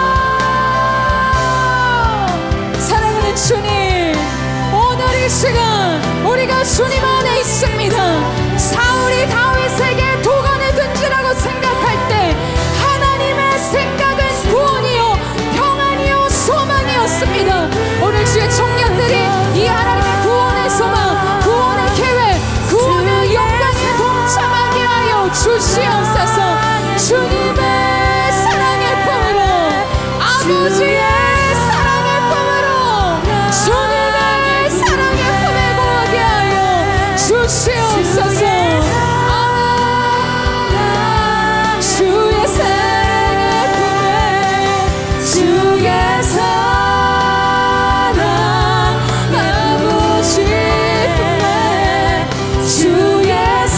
사랑하는 주님, 오늘 이 시간 우리가 주님 안에 있습니다. 사울이 다윗에게 도관을 던지라고 생각할 때 하나님의 생각은 구원이요 평안이요 소망이었습니다. 오늘 주의 청년들이 이 하나님의 구원의 소망, 구원의 계획, 구원의 영광에 동참하게 하여 주시옵소서. 주님의 사랑의 품으로, 아버지의 사랑의 품으로, 주님의 사랑의 품에 거하게 하여 주시옵소서. 주의 사랑의 품에, 주의 사랑 아버지 품에, 주의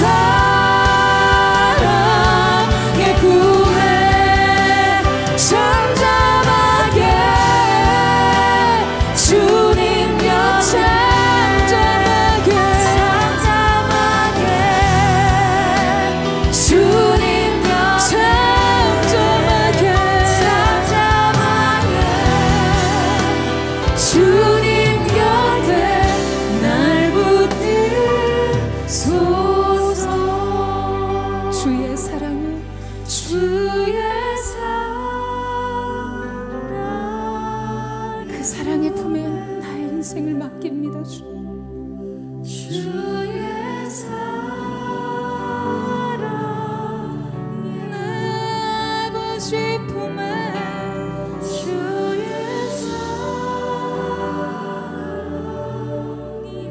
사랑의 품에 잠잠하게, 주님 곁 잠잠하게, 주님 곁 잠잠하게, 주님 곁에 날 붙들소서. 주의 사랑을, 주의 사랑, 그 사랑의 품에 나의 인생을 맡깁니다. 주의 사랑 아버지 품에, 주의 사랑의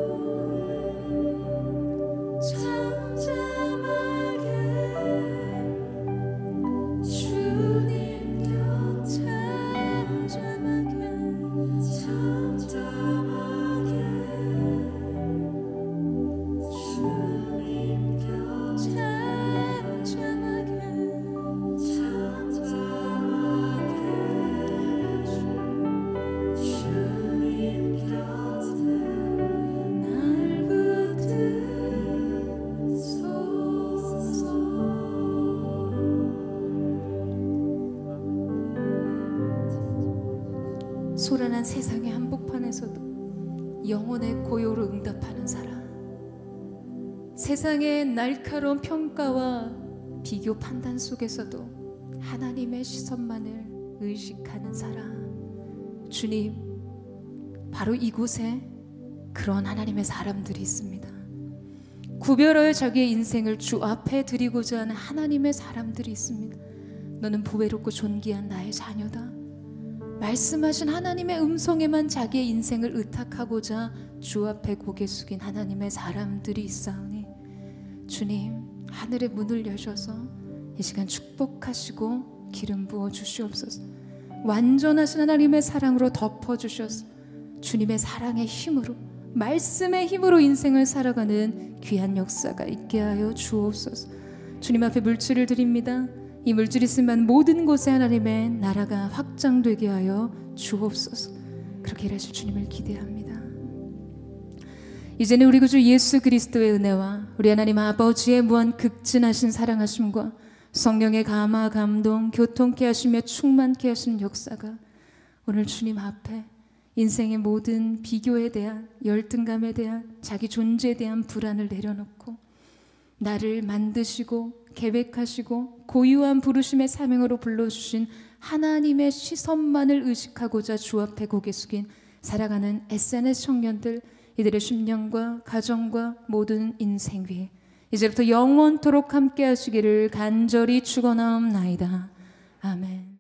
품에 잠잠하게, 주님 곁 잠잠하게, 주님 곁 소란한 세상의 한복판에서도 영혼의 고요로 응답하는 사람, 세상의 날카로운 평가와 비교 판단 속에서도 하나님의 시선만을 의식하는 사람, 주님, 바로 이곳에 그런 하나님의 사람들이 있습니다. 구별하여 자기의 인생을 주 앞에 드리고자 하는 하나님의 사람들이 있습니다. 너는 보배롭고 존귀한 나의 자녀다. 말씀하신 하나님의 음성에만 자기의 인생을 의탁하고자 주 앞에 고개 숙인 하나님의 사람들이 있사오니, 주님, 하늘의 문을 여셔서 이 시간 축복하시고 기름 부어 주시옵소서. 완전하신 하나님의 사랑으로 덮어 주셔서 주님의 사랑의 힘으로, 말씀의 힘으로 인생을 살아가는 귀한 역사가 있게 하여 주옵소서. 주님 앞에 물질을 드립니다. 이 물질이 있으면 모든 곳에 하나님의 나라가 확장되게 하여 주옵소서. 그렇게 일하실 주님을 기대합니다. 이제는 우리 구주 예수 그리스도의 은혜와 우리 하나님 아버지의 무한 극진하신 사랑하심과 성령의 감화 감동 교통케 하시며 충만케 하시는 역사가 오늘 주님 앞에 인생의 모든 비교에 대한, 열등감에 대한, 자기 존재에 대한 불안을 내려놓고 나를 만드시고 계획하시고 고유한 부르심의 사명으로 불러주신 하나님의 시선만을 의식하고자 주 앞에 고개 숙인 살아가는 SNS 청년들, 이들의 심령과 가정과 모든 인생 위에 이제부터 영원토록 함께 하시기를 간절히 축원하옵나이다. 아멘.